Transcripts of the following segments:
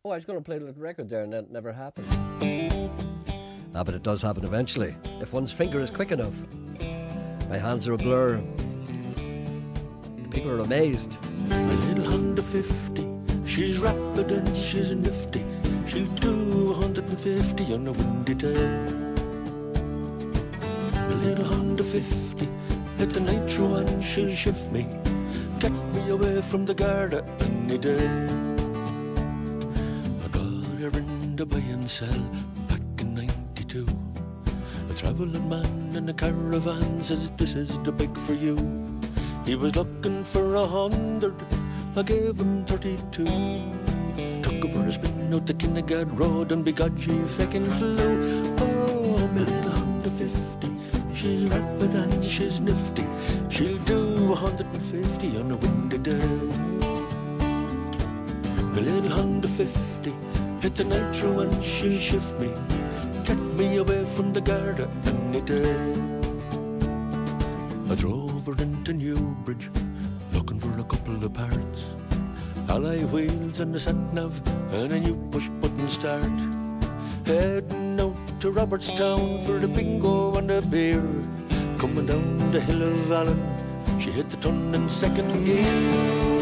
Oh, I was going to play a little record there and that never happened. Ah, but it does happen eventually, if one's finger is quick enough. My hands are a blur. People are amazed. My little Honda 50, she's rapid and she's nifty. She'll do 150 on a windy day. My little Honda 50, hit the nitro and she'll shift me. Get me away from the Garda any day. I got her in the buy and sell back in 92. A travelling man in a caravan says this is the big for you. He was looking for 100, I gave him 32. Took over a spin out the Kinnegad Road and begodgy feckin' flew. Oh, my little Honda 50, she's rapid and she's nifty. She'll do 150 on a windy day. My little Honda 50, hit the nitro and she'll shift me. Get me away from the Garda any day. I drove her into Newbridge, looking for a couple of parts. Alloy wheels and a sat-nav and a new push-button start. Heading out to Robertstown for the bingo and a beer. Coming down the hill of Allen, she hit the ton in second gear.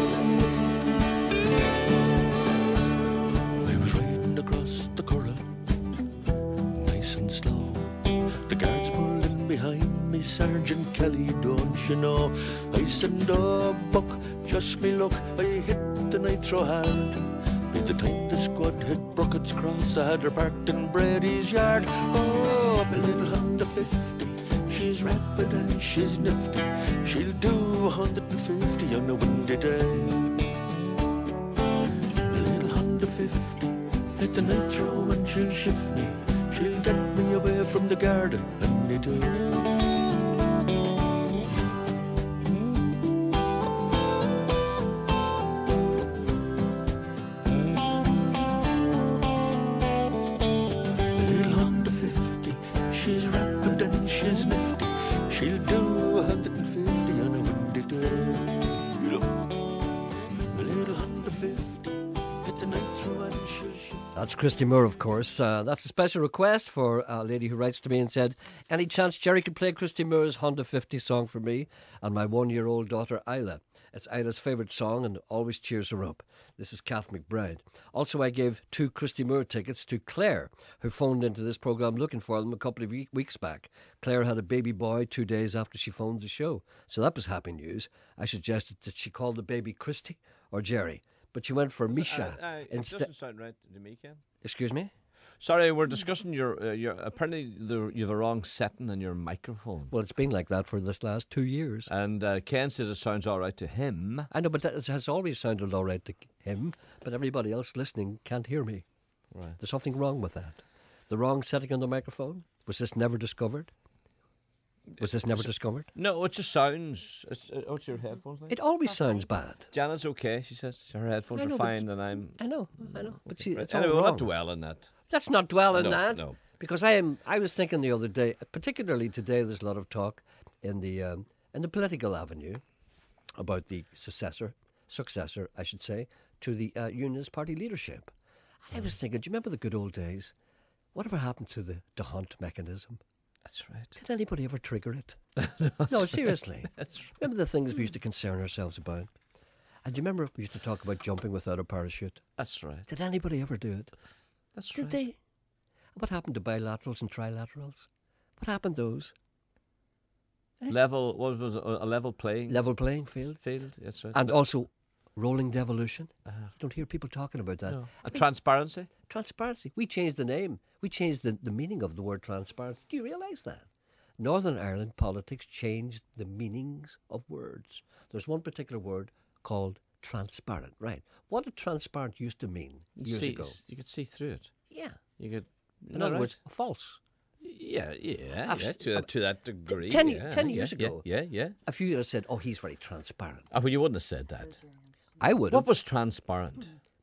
I was riding across the Curragh, nice and slow. The guards pulled in behind me, Sergeant Kelly, don't you know? I said, oh, Buck, just me luck, I hit the nitro hard. By the time the squad hit Brockett's Cross, I had her parked in Brady's yard. Oh, my little Honda 50, she's rapid and she's nifty. She'll do 150 on a windy day. My little Honda 50, hit the nitro and she'll shift me. She'll get me away from the Garda any day. That's Christy Moore, of course. That's a special request for a lady who writes to me and said, any chance Jerry could play Christy Moore's Honda 50 song for me and my 1-year-old daughter Isla? It's Isla's favourite song and always cheers her up. This is Kath McBride. Also, I gave 2 Christy Moore tickets to Claire, who phoned into this programme looking for them a couple of weeks back. Claire had a baby boy 2 days after she phoned the show, so that was happy news. I suggested that she call the baby Christy or Jerry, but she went for Misha. It doesn't sound right to me, Ken. Excuse me? Sorry, we're discussing your apparently you have a wrong setting on your microphone. Well, it's been like that for this last 2 years. And Ken said it sounds all right to him. I know, but it has always sounded all right to him, but everybody else listening can't hear me. Right. There's something wrong with that. The wrong setting on the microphone? Was this never discovered? Discovered? No, it just sounds... What's your headphones like? It always sounds bad. Janet's okay, she says. Her headphones are fine and I'm... I know. But see, it's anyway, all we'll wrong. not dwell on that. Let's not dwell on that. No. Because I was thinking the other day, particularly today, there's a lot of talk in the political avenue about the successor, I should say, to the Unionist Party leadership. And I was thinking, do you remember the good old days? Whatever happened to the D'Hunt mechanism? That's right. Did anybody ever trigger it? No, seriously. That's right. Remember the things we used to concern ourselves about? And do you remember we used to talk about jumping without a parachute? That's right. Did anybody ever do it? That's Did right. they? What happened to bilaterals and trilaterals? What happened to those? Level, what was it, a level playing? Level playing field. That's right. And also rolling devolution. You don't hear people talking about that. No. Transparency? Transparency. We changed the name. We changed the meaning of the word transparency. Do you realise that? Northern Ireland politics changed the meanings of words. There's one particular word called transparent. Right. What did transparent used to mean years ago? You could see through it. Yeah. You could... In other words, false. To that degree. 10 years ago. Yeah. A few years said, oh, he's very transparent. Well, you wouldn't have said that. I would. What was transparent?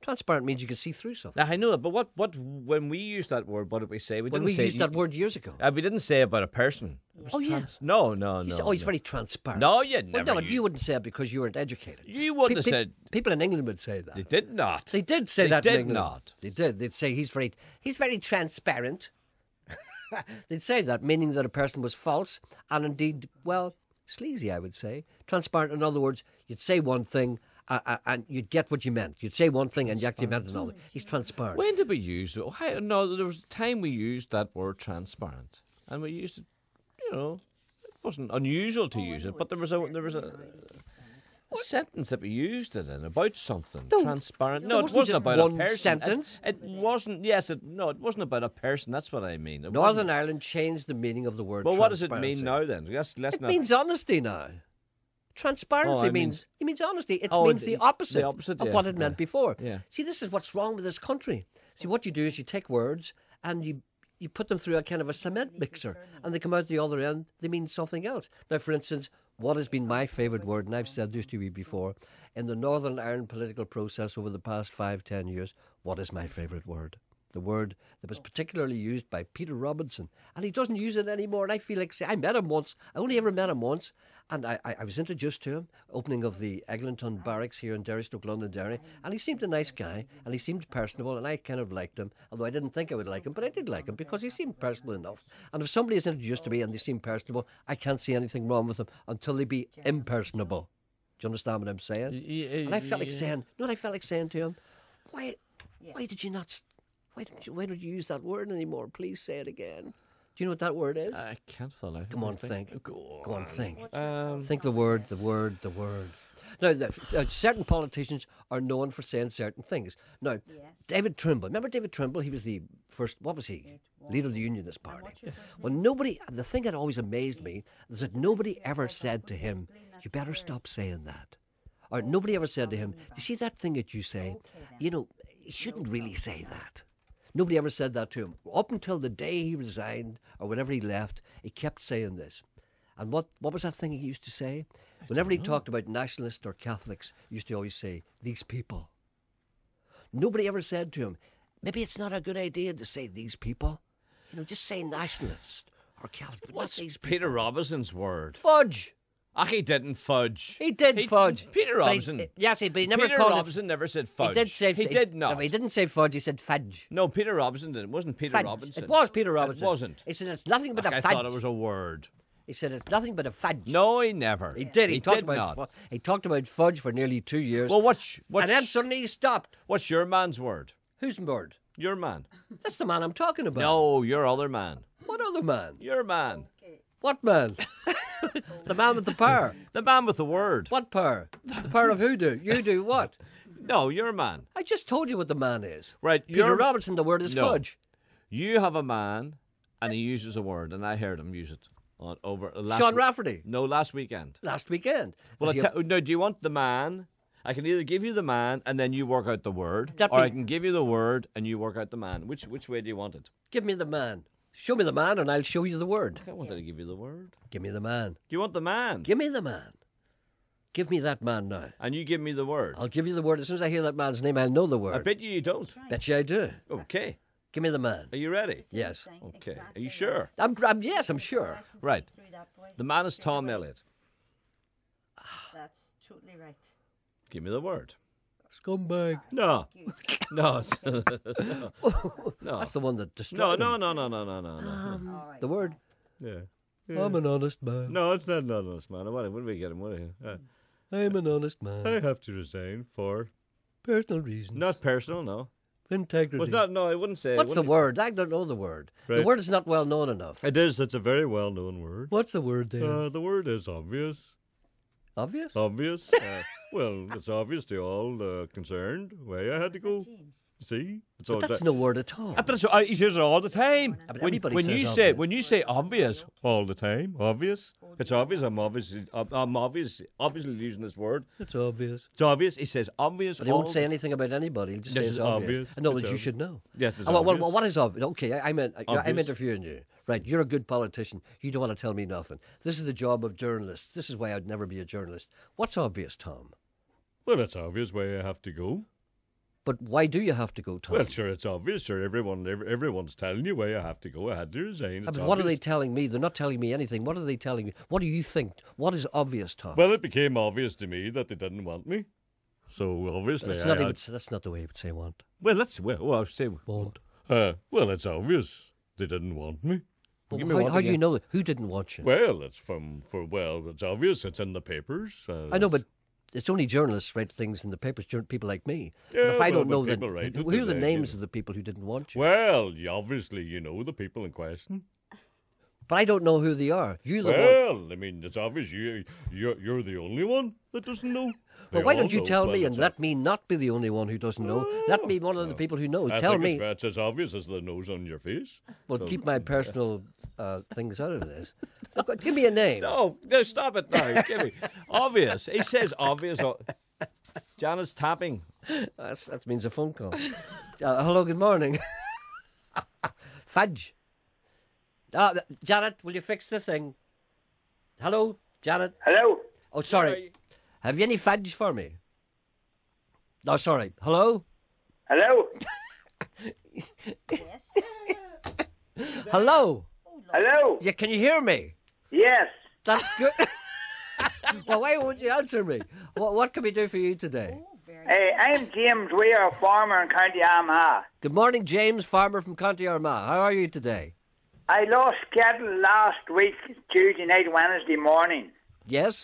Transparent means you can see through something. Now, I know that, but what when we used that word, what did we say? We When didn't we say used that word years ago. We didn't say about a person. It was Oh, yeah. No. You say, oh, he's very transparent. No, you Well, never. no, but you wouldn't say it because you weren't educated. You wouldn't have said. People in England would say that. They did not. They did say They that. in did England. not. They did. They'd say he's very transparent. They'd say that, meaning that a person was false and indeed, well, sleazy, I would say. Transparent, in other words, you'd say one thing and you'd get what you meant. You'd say one thing and you actually meant another. He's transparent. When did we use it? No, there was a time we used that word transparent, and we used it. You know, it wasn't unusual to use it, but there was a sentence that we used it in about something transparent. No, it wasn't wasn't just about one a person. sentence. It wasn't. Yes, it wasn't about a person. That's what I mean. It wasn't- Northern Ireland changed the meaning of the word Well, what does it transparency. mean now then? Let's It not. means honesty now. Transparency Oh, it means honesty. It Oh, means the the opposite, opposite, of yeah, what it meant yeah, before. yeah. See, this is what's wrong with this country. See, what you do is you take words and you put them through a kind of a cement mixer, and they come out the other end. They mean something else. Now, for instance, what has been my favourite word, and I've said this to you before, in the Northern Ireland political process over the past 5-10 years, what is my favourite word? The word that was particularly used by Peter Robinson, and he doesn't use it anymore. And I feel like I met him once. I only ever met him once, and I was introduced to him opening of the Eglinton Barracks here in Derrystoke, Londonderry, and he seemed a nice guy, and he seemed personable, and I kind of liked him. Although I didn't think I would like him, but I did like him because he seemed personable enough. And if somebody is introduced to me and they seem personable, I can't see anything wrong with them until they be impersonable. Do you understand what I'm saying? And I felt like saying, you know what I felt like saying to him? Why did you not? Why don't you use that word anymore? Please say it again. Do you know what that word is? I can't fill out. Come on, think. Go on, think. Um, Think the word. Now, certain politicians are known for saying certain things. Now, David Trimble. Remember David Trimble? He was the first, what was he? Leader of the Unionist Party. Well, the thing that always amazed me is that nobody ever said to him, you better stop saying that. Or nobody ever said to him, you see that thing that you say? You know, you shouldn't really say that. Nobody ever said that to him. Up until the day he resigned or whenever he left, he kept saying this. And what was that thing he used to say? Whenever he talked about nationalists or Catholics, he used to always say, these people. Nobody ever said to him, maybe it's not a good idea to say these people. You know, just say nationalists or Catholics. But not What's these people. Peter Robinson's word? Fudge. He didn't fudge. He did fudge. Peter But Robinson. Yes, but he never Peter called Robinson never said fudge. He did say. He did not. No, he didn't say fudge. He said fudge. No, Peter Robinson didn't. It wasn't Peter Fudge. Robinson. It was Peter Robinson. It wasn't. He said it's nothing but a I fudge. thought it was a word. He said it's nothing but a fudge. No, he never. He did. He talked did about. not. He talked about fudge for nearly 2 years. Well, and then suddenly he stopped. what's your man's word? Whose word? Your man. That's the man I'm talking about. No, your other man. What other man? Your man. What man? The man with the power. The man with the word. What power? The power of who do? You do what? No, your man. I just told you what the man is. Right. Peter Robinson, the word is No. fudge. You have a man, and he uses a word, and I heard him use it over last. Sean Rafferty. No, last weekend. Last weekend. Well, Is he- no. Do you want the man? I can either give you the man, and then you work out the word, That or be- I can give you the word, and you work out the man. Which way do you want it? Give me the man. Show me the man and I'll show you the word. I wanted to give you the word. Give me the man. Do you want the man? Give me the man. Give me that man now. And you give me the word. I'll give you the word. As soon as I hear that man's name, I'll know the word. I bet you don't. Bet you I do. Okay. Give me the man. Are you ready? Yes. Okay. Are you sure? Yes, I'm sure. Right. The man is Tom Elliott. That's totally right. Give me the word. Scumbag. No. No. No. That's the one that No, destroyed no, him. no, no, no, no, no, no. All right. The word. Yeah. I'm an honest man. No, it's not honest, man. What do we get him? I'm an honest man. I have to resign for Personal reasons. not personal, no. Integrity. Was not. No, I wouldn't say. What's the word? I don't know the word. The Right. word is not well known enough. It is. It's a very well-known word. What's the word there? The word is obvious. Obvious? Obvious. Well, it's obvious to all concerned why I had to go. See, it's all But that's no word at all. But he says it all the time. But When, everybody when says you obvious. when you say obvious, all the time. Obvious. It's obvious. I'm obviously using this word. It's obvious. It's obvious. He says obvious. But he all won't say anything about anybody. He'll just Yes, say it's it's obvious. obvious. In other It's words, you obvious. should know. Yes, it's well, obvious. what is obvious? Okay, I'm Obvious. interviewing you. Right, you're a good politician. You don't want to tell me nothing. This is the job of journalists. This is why I'd never be a journalist. What's obvious, Tom? Well, it's obvious why I have to go. But why do you have to go, Tom? Well, sure, it's obvious, sure. Everyone's telling you where you have to go. I had to resign. But It's what are they obvious. telling me? They're not telling me anything. What are they telling me? What do you think? What is obvious, Tom? Well, it became obvious to me that they didn't want me. So obviously, It's I not had- even, that's not the way you would say want. Well, I'll say. Won't. well, it's obvious they didn't want me. Give me How, one how do you again. know that? Who didn't want you? Well, it's obvious. It's in the papers. I know, but it's only journalists write things in the papers, people like me. But Yeah, if I well, don't know, but then people write it, who are the they- names of the people who didn't want you? Well, obviously, you know the people in question. But I don't know who they are. You the one. Well, I mean, it's obvious you're the only one that doesn't know. Well, They why all don't you know. tell Well, me and it's let me not be the only one who doesn't know? Let me be one of the people who knows. I Tell think me. it's as obvious as the nose on your face. Well, keep my personal things out of this. Look, give me a name. No, stop it now. Give me. Obvious. He says obvious. Janet's tapping. That means a phone call. Hello, good morning. Fudge. Janet, will you fix the thing? Hello, Janet. Hello. Oh, sorry. Have you any fudge for me? No, sorry. Hello? Hello. Yes. Hello? Hello. Yeah, can you hear me? Yes. That's good. Well, why won't you answer me? What can we do for you today? Oh, very I'm James Weir, a farmer in County Armagh. Good morning, James, farmer from County Armagh. How are you today? I lost cattle last week, Tuesday night, Wednesday morning. Yes?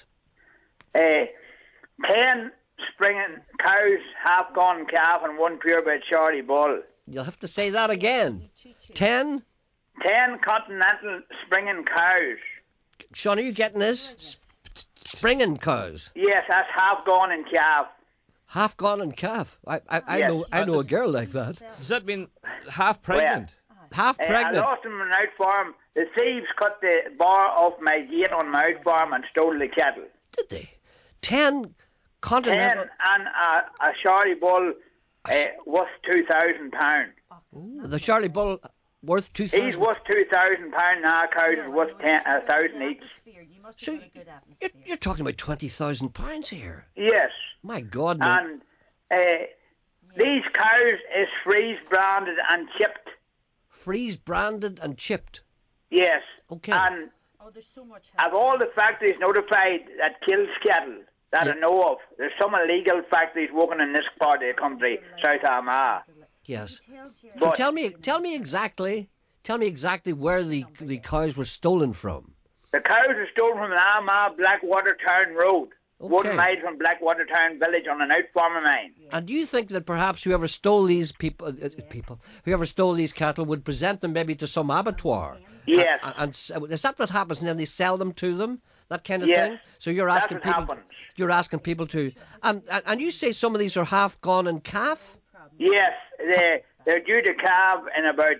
10 springing cows, half-gone calf, and one purebred Charlie bull. You'll have to say that again. 10? 10 continental springing cows. Sean, are you getting this? Springing cows. Yes, that's half-gone and calf. Half gone and calf. I Yes. know a girl like that. Does that mean half pregnant? Half I pregnant. lost them in an out farm. The thieves cut the bar off my gate on my out farm and stole the cattle. Did they? 10 continental. 10 and a Charlie bull worth £2,000. The Charlie Bull worth 2,000. He's worth £2,000 now. Cows is worth 1,000 each. atmosphere. You must So have got a good atmosphere. You're talking about £20,000 here. Yes, My God, man. and these cows is freeze branded and chipped. Freeze branded and chipped. Yes. Okay. And Oh, there's so much. have all the factories notified that kills cattle that I know of? There's some illegal factories working in this part of the country, South Armagh. Yes. Tell Jerry. So But tell me exactly where the cows were stolen from. the cows are stolen from the Armagh Blackwater Town Road. Okay. 1 mile from Blackwater Town Village on an out farm of mine. And do you think that perhaps whoever stole these whoever stole these cattle would present them maybe to some abattoir? Yes. And is that what happens? And then they sell them to them, that kind of Yes. thing. So you're That's asking what people. happens. You're asking people to, and you say some of these are half gone and calf. Yes, they're due to calve in about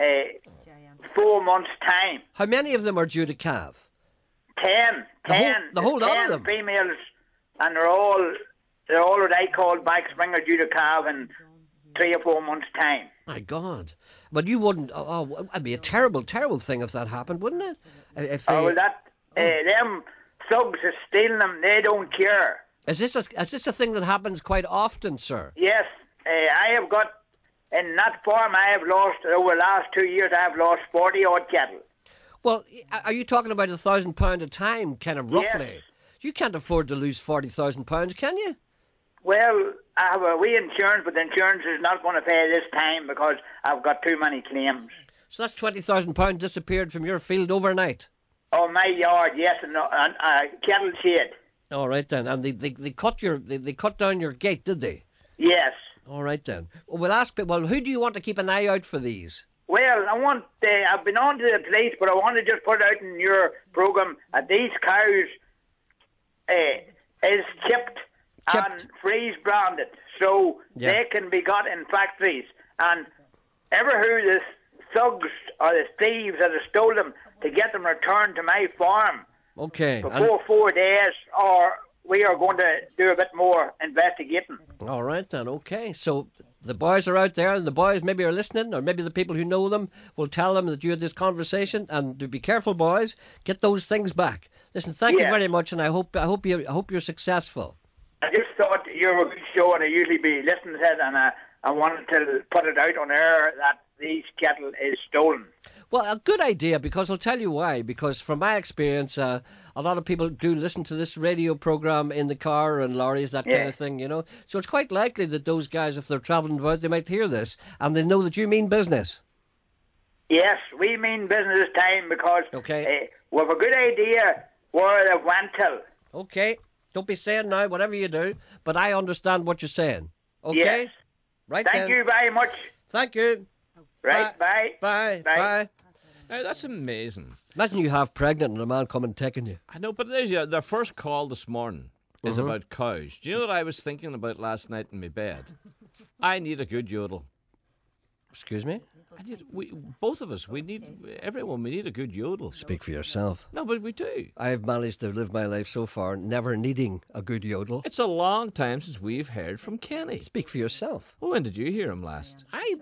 4 months' time. How many of them are due to calve? 10. The whole lot of 10 them? females, and they're all what I call back spring are due to calve in 3 or 4 months' time. My God! But you wouldn't. Oh, it'd be a terrible, terrible thing if that happened, wouldn't it? If they, Oh, well, them thugs are stealing them. They don't care. is this a thing that happens quite often, sir? Yes, I have got in that farm. I have lost over the last 2 years. I have lost 40 odd cattle. Well, are you talking about £1,000 a time, kind of roughly? Yes. You can't afford to lose £40,000, can you? Well, I have a wee insurance, but the insurance is not going to pay this time because I've got too many claims. So that's £20,000 disappeared from your field overnight. Oh, my yard, yes, and cattle shed. All right then, and they cut down your gate, did they? Yes. All right then. Well, we'll ask. Well, who do you want to keep an eye out for these? Well, I've been on to the police, but I want to just put out in your program that these cows is chipped and freeze branded, so they can be got in factories. And ever who the thugs or the thieves that have stole them, to get them returned to my farm Okay. before 4 days, or we are going to do a bit more investigating. All right then. Okay. So the boys are out there, and the boys maybe are listening, or maybe the people who know them will tell them that you had this conversation. And to be careful, boys. Get those things back. Listen, thank you Yeah. very much, and I hope you're successful. I just thought you were a good show, and I usually be listening to it, and and wanted to put it out on air that this kettle is stolen. Well, a good idea, because I'll tell you why. Because from my experience, a lot of people do listen to this radio program in the car and lorries, that kind of thing, you know. So it's quite likely that those guys, if they're travelling about, they might hear this and they know that you mean business. Yes, we mean business time because Okay. we have a good idea where they went to. Okay. Don't be saying now whatever you do, but I understand what you're saying. Okay? Yes. Right Thank then. you very much. Thank you. Right, bye. Bye. Bye. Bye. Now, that's amazing. Imagine you half pregnant and a man coming taking you. I know, but their first call this morning is about cows. Do you know what I was thinking about last night in my bed? I need a good yodel. Excuse me? Both of us, we need a good yodel. Speak for yourself. No, but we do. I've managed to live my life so far never needing a good yodel. It's a long time since we've heard from Kenny. Speak for yourself. Well, when did you hear him last? I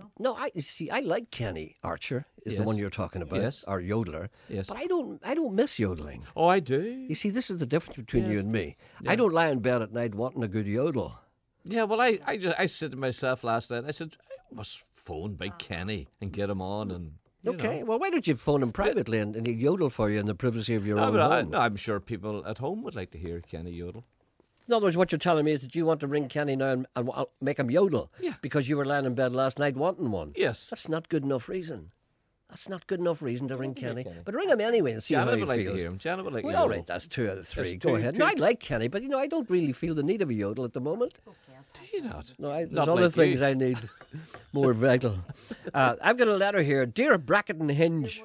like Kenny Archer is the Yes. one you're talking about. Yes. Or yodeler. Yes. But I don't miss yodeling. Oh, I do. You see, this is the difference between you and me. I don't lie in bed at night wanting a good yodel. Yeah, well, I said to myself last night, I said, I must phone Big Kenny and get him on and... you Okay, know. well, why don't you phone him privately and he'd yodel for you in the privacy of your No, own but home? I'm sure people at home would like to hear Kenny yodel. In other words, what you're telling me is that you want to ring Kenny now and make him yodel Yeah. because you were lying in bed last night wanting one. Yes. That's not good enough reason. That's not good enough reason to ring Kenny. But ring him anyway and see how Janet he would like feels. to hear him. Janet would like to Well, hear all him. right, that's 2 out of 3. There's Go two- ahead. two- No, I like Kenny, but I don't really feel the need of a yodel at the moment. Do you not? No, there's Not other like things you. I need more vital. I've got a letter here. Dear Brackett and Hinge,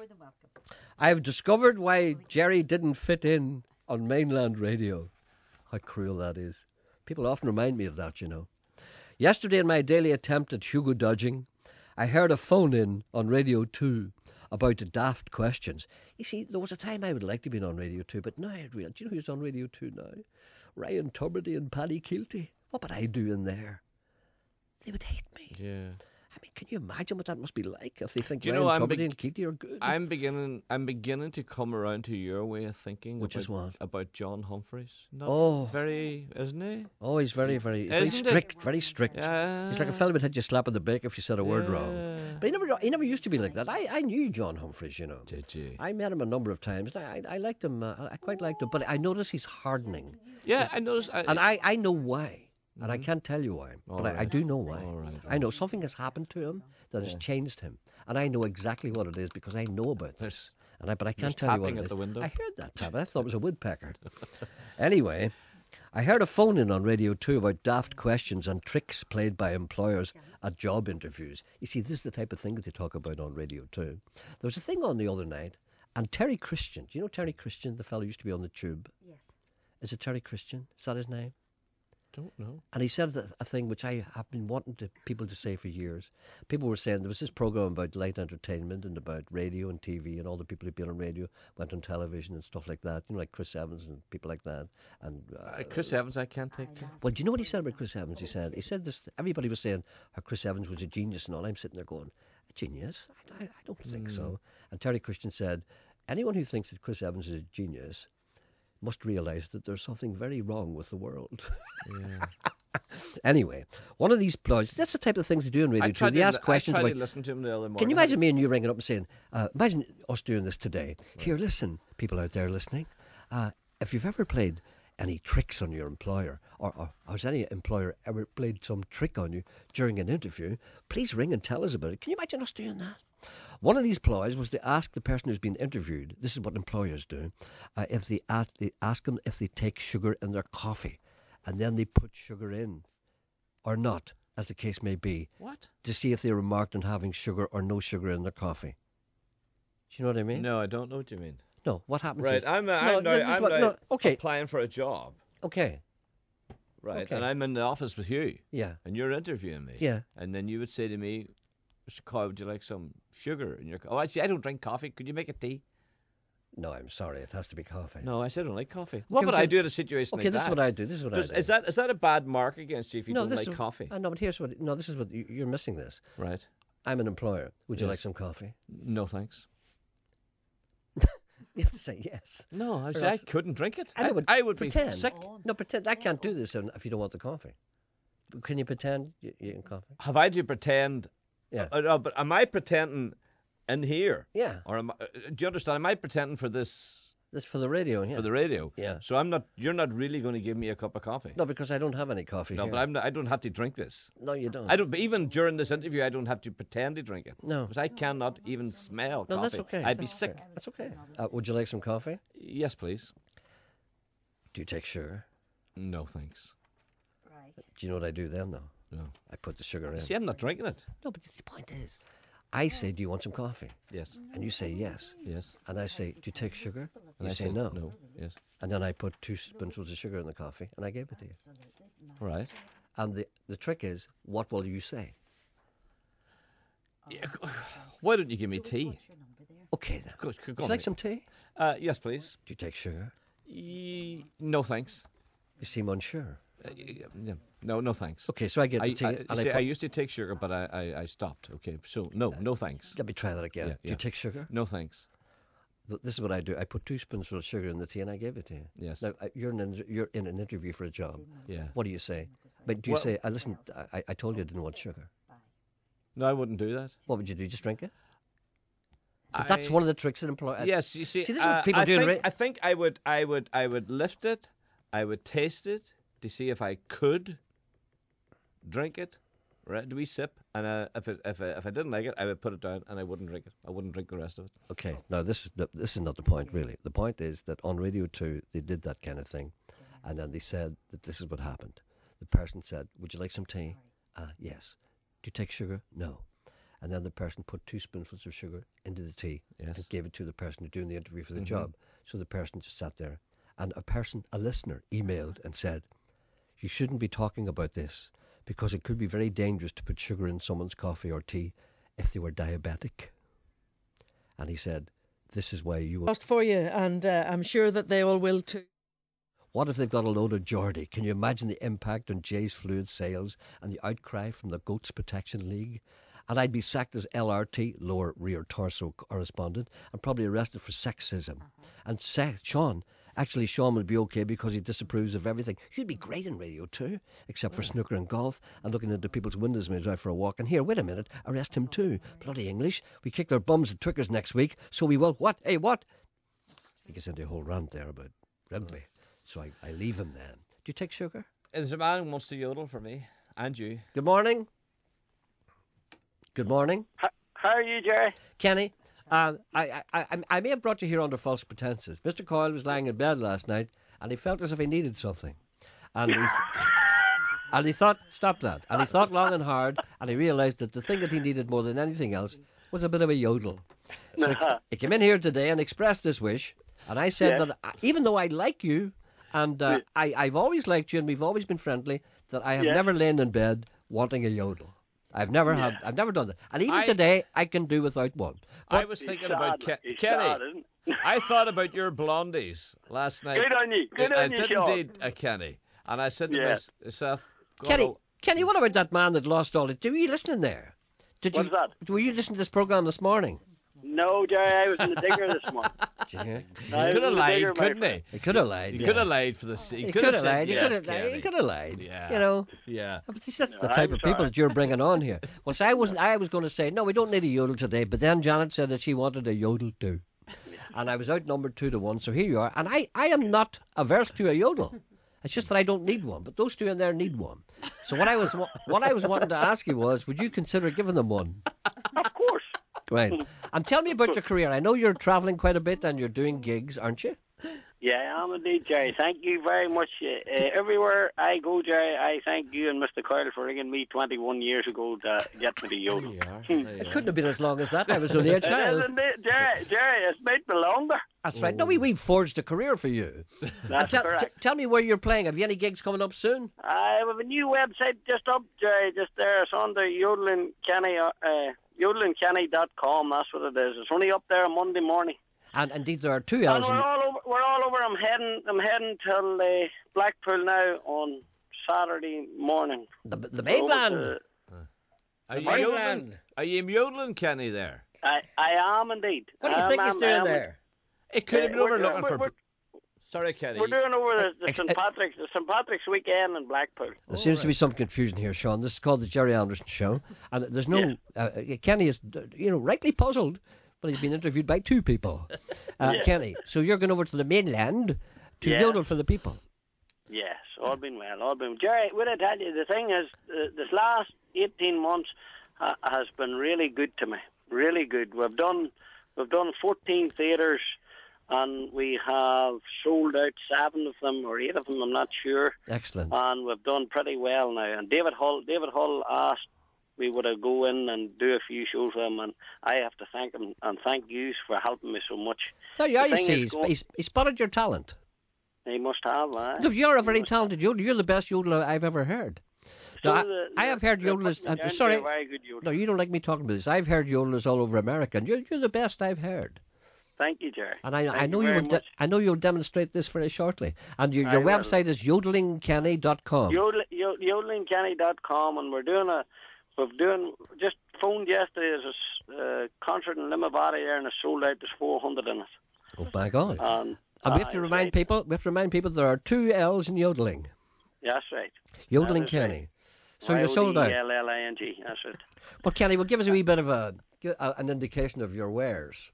I've discovered why Jerry didn't fit in on mainland radio. How cruel that is. People often remind me of that, you know. Yesterday, in my daily attempt at Hugo dodging, I heard a phone in on Radio 2 about the daft questions. You see, there was a time I would like to be on Radio 2, but now I realize, do you know who's on Radio 2 now? Ryan Tubridy and Paddy Keelty. What would I do in there? They would hate me. Yeah. I mean, can you imagine what that must be like if they think Do you Ryan know, I'm Tubridy beg- and Keelty are good? I'm beginning to come around to your way of thinking. Which is what? About John Humphreys. Not Oh. very, isn't he? Oh, he's very, very Isn't it? strict, very strict. Yeah. He's like a fella would hit you slap in the back if you said a word wrong. But he never used to be like that. I knew John Humphreys, you know. Did you? I met him a number of times. I liked him. I quite liked him. But I noticed he's hardening. Yeah, I noticed. And I know why. And I can't tell you why. But I do know why. All right. I know something has happened to him that has changed him. And I know exactly what it is because I know about it. There's But I can't There's tell you what tapping it at is. the window. I heard that tap. I thought it was a woodpecker. Anyway, I heard a phone in on Radio 2 about daft questions and tricks played by employers at job interviews. You see, this is the type of thing that they talk about on Radio 2. There was a thing on the other night, and Terry Christian, do you know Terry Christian, the fellow who used to be on the Tube? Yes. Is it Terry Christian? Is that his name? don't know. And he said a thing which I have been wanting people to say for years. People were saying there was this program about light entertainment and about radio and TV, and all the people who'd been on radio went on television and stuff like that. You know, like Chris Evans and people like that. And Chris Evans, I can't take to. well, do you know what he said about Chris Evans? He said this. Everybody was saying how Chris Evans was a genius and all. I'm sitting there going, a genius? I don't think so. And Terry Christian said, anyone who thinks that Chris Evans is a genius must realise that there's something very wrong with the world. Anyway, one of these ploys, that's the type of things they do in radio too. They ask questions I tried about... to listen to him the other morning. Can you imagine me and you ringing up and saying, imagine us doing this today. Here, listen, people out there listening. If you've ever played any tricks on your employer, or has any employer ever played some trick on you during an interview, please ring and tell us about it. Can you imagine us doing that? One of these ploys was to ask the person who's been interviewed, this is what employers do, if they ask them if they take sugar in their coffee, and then they put sugar in, or not, as the case may be. What? To see if they remarked on having sugar or no sugar in their coffee. Do you know what I mean? No, I don't know what you mean. No, what happens Right, is... I'm okay, applying for a job. okay, Right, Okay. and I'm in the office with you, yeah, and you're interviewing me. yeah. And then you would say to me, Mr. Coy, would you like some sugar in your... Oh, actually, I don't drink coffee. Could you make a tea? No, I'm sorry, it has to be coffee. No, I said I don't like coffee. What would but I then- do in a situation Okay, like this that? is what I do, this is what I do. Is that a bad mark against you if you no, don't this like is, coffee? No, but here's what... No, this is what... You're missing this. Right. I'm an employer. Would you Yes. like some coffee? No, thanks. You have to say yes. No, I Or say I else- couldn't drink it. I know, but I would pretend. be sick. No, pretend. I can't do this if you don't want the coffee. Can you pretend you eating coffee? Have I to pretend? Yeah. No, but am I pretending in here? Yeah. Or do you understand? Am I pretending for this? This for the radio, yeah. For the radio. Yeah. So I'm not. You're not really going to give me a cup of coffee. No, because I don't have any coffee No, here. but I'm not, I don't have to drink this. No, you don't. I don't. But even during this interview, I don't have to pretend to drink it. No. Because I cannot even smell No, coffee. that's okay. I'd be That's sick. okay. That's okay. Would you like some coffee? Yes, please. Do you take sugar? No, thanks. Right. Do you know what I do then, though? No. I put the sugar in. See, I'm not drinking it. No, but the point is, I say, do you want some coffee? Yes. And you say yes. Yes. And I say, do you take sugar? And You I say said no. No. Yes. And then I put 2 spoonfuls of sugar in the coffee and I gave it to you. All right. And the trick is, what will you say? Yeah, why don't you give me tea? Okay then. Good. Would you like some tea? Yes, please. Do you take sugar? No, thanks. You seem unsure. Yeah. No, thanks. Okay, so I get the tea. I and see, I I put, used to take sugar, but I stopped. Okay, so no thanks. let me try that again. Yeah, Do you take sugar? No thanks. This is what I do. I put 2 spoonfuls of sugar in the tea and I gave it to you. Yes. Now, you're in an interview for a job. Yeah. What do you say? But do you Well- say, I told you I didn't want sugar. No, I wouldn't do that. What would you do? Just drink it? But that's one of the tricks that employ. Yes, you see, See, this is what people do in I think I would lift it, I would taste it to see if I could drink it, right? Do we sip? And if I didn't like it, I would put it down and I wouldn't drink it. I wouldn't drink the rest of it. Okay, now this is not the point really. The point is that on Radio 2 they did that kind of thing, and then they said that this is what happened. The person said, "Would you like some tea?" Yes. Do you take sugar? No. And then the person put 2 spoonfuls of sugar into the tea Yes. and gave it to the person who's doing the interview for the job. So the person just sat there, and a listener, emailed and said, "You shouldn't be talking about this because it could be very dangerous to put sugar in someone's coffee or tea if they were diabetic." And he said, "This is why you will." Lost for you, and I'm sure that they all will too. What if they've got a load of Geordie? Can you imagine the impact on Jay's Fluid sales and the outcry from the Goats Protection League? And I'd be sacked as LRT, lower rear torso correspondent, and probably arrested for sexism. And Sean will be okay because he disapproves of everything. He'd be great in Radio too, except for snooker and golf and looking into people's windows when he's out for a walk. And here, wait a minute, arrest him too. Bloody English. We kick their bums at Twickers next week, so we will. What? Hey, what? He gets into a whole rant there about rugby. So I leave him then. Do you take sugar? There's a man who wants to yodel for me and you. Good morning. Good morning. How are you, Jerry? Kenny, I may have brought you here under false pretenses. Mr. Coyle was lying in bed last night and he felt as if he needed something. And he thought, stop that. And he thought long and hard and he realised that the thing that he needed more than anything else was a bit of a yodel. So he came in here today and expressed this wish. And I said that even though I like you, and I've always liked you and we've always been friendly, that I have never lain in bed wanting a yodel. I've never done that. And even today, I can do without one. I was thinking about Kenny. I thought about your blondies last night. Good on you. Good on you, I did Sean. indeed, Kenny. And I said to myself, Kenny, what about that man that lost all it? Were you listening there? What's that? Were you listening to this programme this morning? No, Jerry, I was in the digger this morning. Did you hear? He could have lied, couldn't he? He could have lied. He could have lied for the. He could have lied. Yes, He could have lied. Yeah. You know. Yeah. But that's the type of people that you're bringing on here. Well, so I was going to say no, we don't need a yodel today. But then Janet said that she wanted a yodel too, and I was outnumbered 2-1. So here you are, and I am not averse to a yodel. It's just that I don't need one, but those two in there need one. So what I was wanting to ask you was, would you consider giving them one? Of course. Right. And tell me about your career. I know you're travelling quite a bit and you're doing gigs, aren't you? Yeah, I am indeed, Jerry. Thank you very much. Everywhere I go, Jerry, I thank you and Mr. Coyle for ringing me 21 years ago to get me the yodel. It couldn't have been as long as that. I was only a child. Jerry, it's made me longer. That's right. No, we've forged a career for you. That's correct. Tell me where you're playing. Have you any gigs coming up soon? I have a new website just up, Jerry, just there. It's on the Yodeling Kenny, yodelingkenny.com. That's what it is. It's only up there Monday morning. And indeed, there are 2 And L's. we're all over. I'm heading till Blackpool now on Saturday morning. The mainland. Are you yodeling, Kenny, there? I am indeed. What do you think he's doing there? It could have been over looking for. Sorry, Kenny. We're doing over the St. Patrick's weekend in Blackpool. There seems to be some confusion here, Sean. This is called the Jerry Anderson Show, and there's no. Kenny is, rightly puzzled, but he's been interviewed by two people. Kenny, so you're going over to the mainland to yodel for the people. Yes, all been well. Jerry, will I tell you, the thing is, this last 18 months has been really good to me. Really good. We've done 14 theatres. And we have sold out 7 of them or 8 of them, I'm not sure. Excellent. And we've done pretty well now. And David Hull asked we would go in and do a few shows with him, and I have to thank him and thank you for helping me so much. So you see, he spotted your talent. He must have, Look, you're a very talented yodeler. You're the best yodeler I've ever heard. Now, I have heard yodelers. Sorry, no, you don't like me talking about this. I've heard yodelers all over America, and you're the best I've heard. Thank you, Jerry. And I know you'll demonstrate this very shortly. And your website is yodelingkenny.com. Yodelingkenny.com, and just phoned yesterday. There's a concert in Limavady there, and it's sold out. There's 400 in it. Oh my God! And we have to remind people. We have to remind people there are 2 L's in yodeling. That's right. Yodeling Kenny. Right. So you're sold out. YODELING. That's it. Well, Kenny, well, give us a wee bit of an indication of your wares.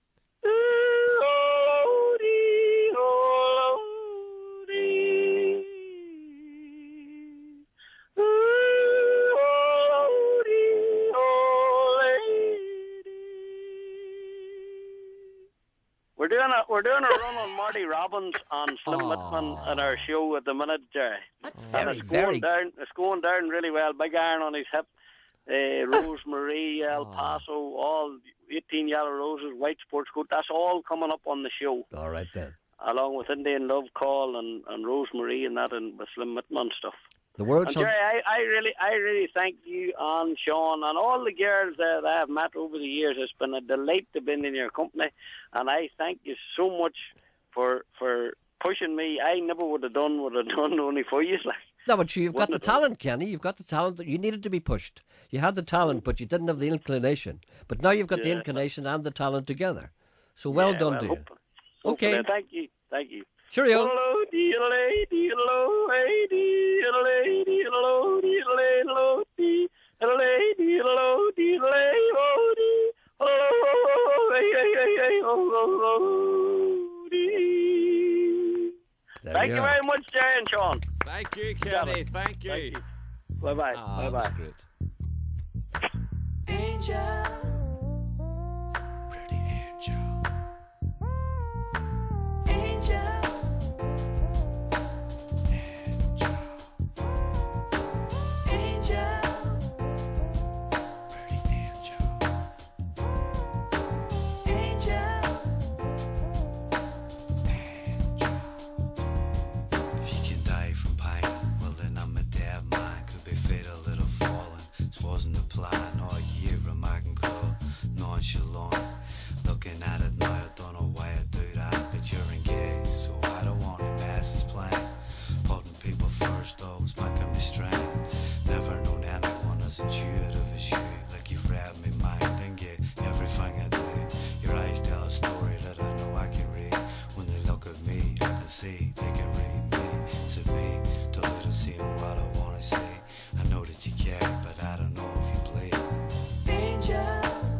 We're doing a run on Marty Robbins and Slim Whitman at our show at the minute, Jerry. It's going down really well. Big Iron on his hip, Rosemary, El Paso, all 18 Yellow Roses, White Sports Coat. That's all coming up on the show. All right then. Along with Indian Love Call and Rosemary and that, and with Slim Whitman stuff. The world. And Jerry, I really thank you and Sean and all the girls that I have met over the years. It's been a delight to be in your company, and I thank you so much for pushing me. I never would have done only for you. No, but you've got the talent, Kenny. You've got the talent that you needed to be pushed. You had the talent, but you didn't have the inclination. But now you've got the inclination and the talent together. So well done to you. Okay. Thank you. Cheerio. Thank you very much, Jerry and Sean. Thank you, Kenny. Thank you. Bye-bye. That's great. Angel. Pretty angel. Angel. Looking at it now, I don't know why I do that, but you're engaged, so I don't want to mess his plan. Putting people first, always making me strain. Never known anyone as intuitive as you, like you've read me mind and get everything I do. Your eyes tell a story that I know I can read. When they look at me, I can see they can read me. To me, too little seeing what I want to see. I know that you care, but I don't know if you bleed. Angel.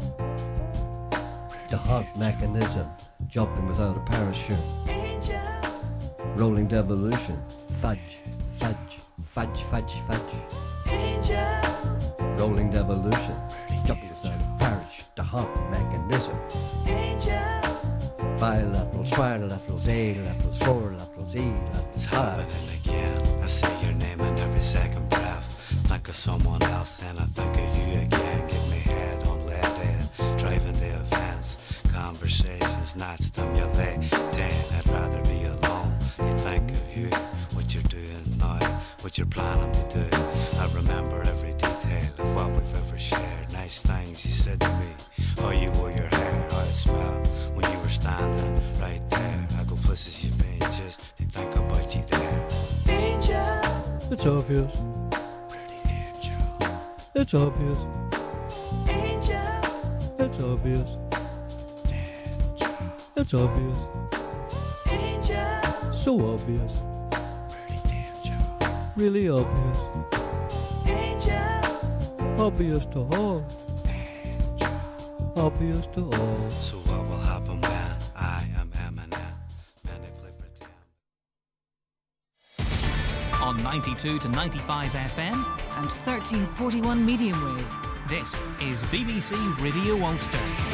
The heart mechanism, jumping without a parachute. Angel. Rolling devolution, fudge, fudge, fudge, fudge, fudge. Angel. Rolling devolution, jumping without a parachute. The heart mechanism. Angel. Bilaterals, trilaterals, A-laterals, 4-laterals, E-laterals. Happening again. I say your name in every second breath. Think of someone else and I think of you again. Give me head on lead head, driving the events. Conversations not stimulating. I'd rather be alone. They think of you, what you're doing now, what you're planning to do. I remember every detail of what we've ever shared. Nice things you said to me, how you wore your hair, how it smelled when you were standing right there. I go places you've been just to think about you there. Angel. It's obvious. Pretty angel. It's obvious. Angel. It's obvious. It's obvious. Angel. So obvious. Really obvious. Obvious to all. Obvious to all. So what will happen when I am Eminem? Many play pretend. On 92 to 95 FM and 1341 medium wave. This is BBC Radio Ulster.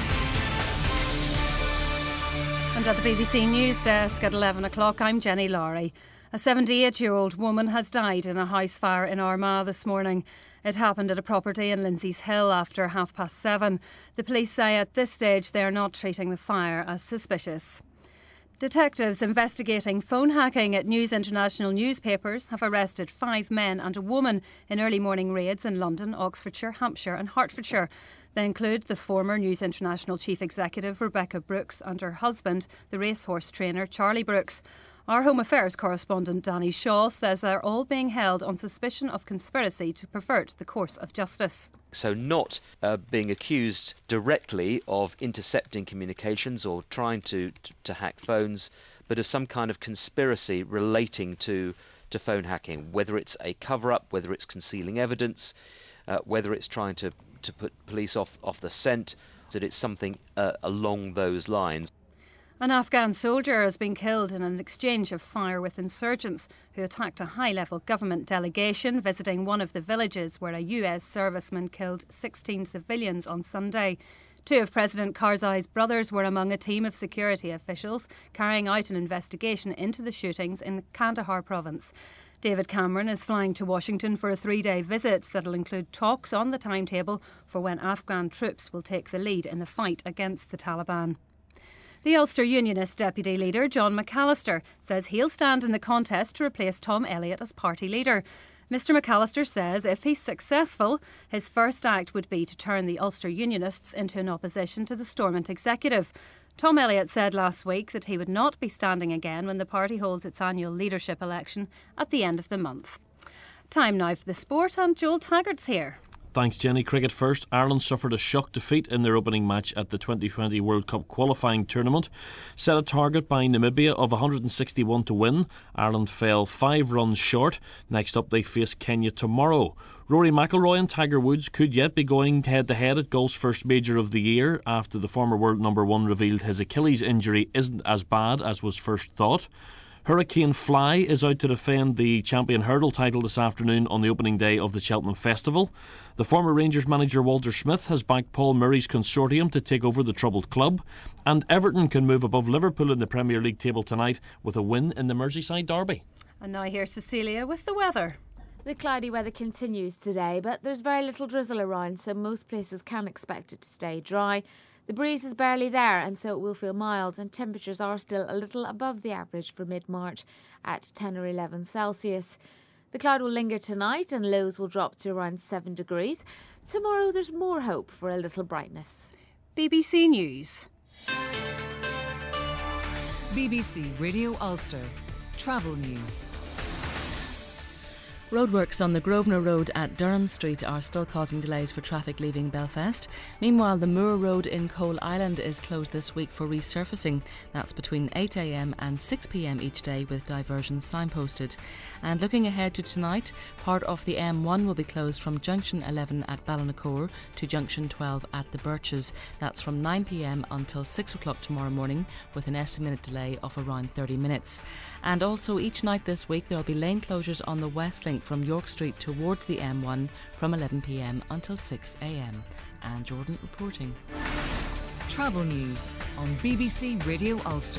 And at the BBC News Desk at 11 o'clock, I'm Jenny Lowry. A 78-year-old woman has died in a house fire in Armagh this morning. It happened at a property in Lindsay's Hill after 7:30. The police say at this stage they are not treating the fire as suspicious. Detectives investigating phone hacking at News International newspapers have arrested 5 men and a woman in early morning raids in London, Oxfordshire, Hampshire and Hertfordshire. They include the former News International chief executive Rebecca Brooks and her husband, the racehorse trainer Charlie Brooks. Our Home Affairs correspondent Danny Shaw says they're all being held on suspicion of conspiracy to pervert the course of justice. So not being accused directly of intercepting communications or trying to hack phones, but of some kind of conspiracy relating to phone hacking, whether it's a cover-up, whether it's concealing evidence, whether it's trying to put police off the scent, that it's something along those lines. An Afghan soldier has been killed in an exchange of fire with insurgents who attacked a high-level government delegation visiting one of the villages where a US serviceman killed 16 civilians on Sunday. 2 of President Karzai's brothers were among a team of security officials carrying out an investigation into the shootings in Kandahar province. David Cameron is flying to Washington for a 3-day visit that'll include talks on the timetable for when Afghan troops will take the lead in the fight against the Taliban. The Ulster Unionist Deputy Leader, John McAllister, says he'll stand in the contest to replace Tom Elliott as party leader. Mr McAllister says if he's successful, his first act would be to turn the Ulster Unionists into an opposition to the Stormont executive. Tom Elliott said last week that he would not be standing again when the party holds its annual leadership election at the end of the month. Time now for the sport, and Joel Taggart's here. Thanks, Jenny. Cricket first. Ireland suffered a shock defeat in their opening match at the 2020 World Cup qualifying tournament. Set a target by Namibia of 161 to win. Ireland fell 5 runs short. Next up they face Kenya tomorrow. Rory McIlroy and Tiger Woods could yet be going head-to-head at golf's first major of the year after the former world number 1 revealed his Achilles injury isn't as bad as was first thought. Hurricane Fly is out to defend the champion hurdle title this afternoon on the opening day of the Cheltenham Festival. The former Rangers manager Walter Smith has backed Paul Murray's consortium to take over the troubled club. And Everton can move above Liverpool in the Premier League table tonight with a win in the Merseyside derby. And now here's Cecilia with the weather. The cloudy weather continues today, but there's very little drizzle around, so most places can expect it to stay dry. The breeze is barely there, and so it will feel mild, and temperatures are still a little above the average for mid-March at 10 or 11 Celsius. The cloud will linger tonight and lows will drop to around 7 degrees. Tomorrow there's more hope for a little brightness. BBC News. BBC Radio Ulster. Travel News. Roadworks on the Grosvenor Road at Durham Street are still causing delays for traffic leaving Belfast. Meanwhile, the Moore Road in Coal Island is closed this week for resurfacing. That's between 8 a.m. and 6 p.m. each day, with diversions signposted. And looking ahead to tonight, part of the M1 will be closed from Junction 11 at Ballinacor to Junction 12 at the Birches. That's from 9 p.m. until 6 o'clock tomorrow morning, with an estimated delay of around 30 minutes. And also each night this week there will be lane closures on the West Link from York Street towards the M1 from 11 p.m. until 6 a.m. And Jordan reporting. Travel News on BBC Radio Ulster.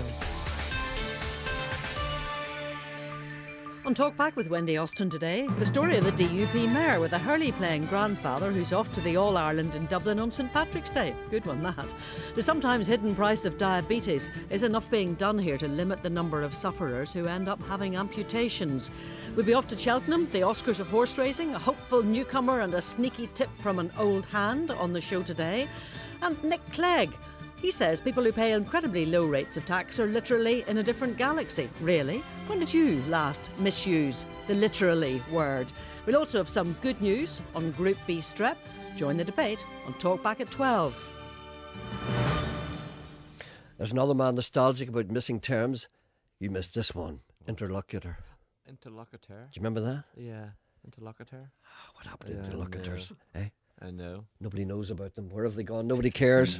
On Talkback with Wendy Austin today, the story of the DUP mayor with a Hurley-playing grandfather who's off to the All-Ireland in Dublin on St Patrick's Day. Good one, that. The sometimes hidden price of diabetes. Is enough being done here to limit the number of sufferers who end up having amputations? We'll be off to Cheltenham, the Oscars of horse racing, a hopeful newcomer and a sneaky tip from an old hand on the show today. And Nick Clegg. He says people who pay incredibly low rates of tax are literally in a different galaxy. Really? When did you last misuse the literally word? We'll also have some good news on Group B strep. Join the debate on Talkback at 12. There's another man nostalgic about missing terms. You missed this one. Interlocutor. Interlocutor. Do you remember that? Yeah, interlocutor. What happened to interlocutors? Eh? I know. Nobody knows about them. Where have they gone? Nobody cares.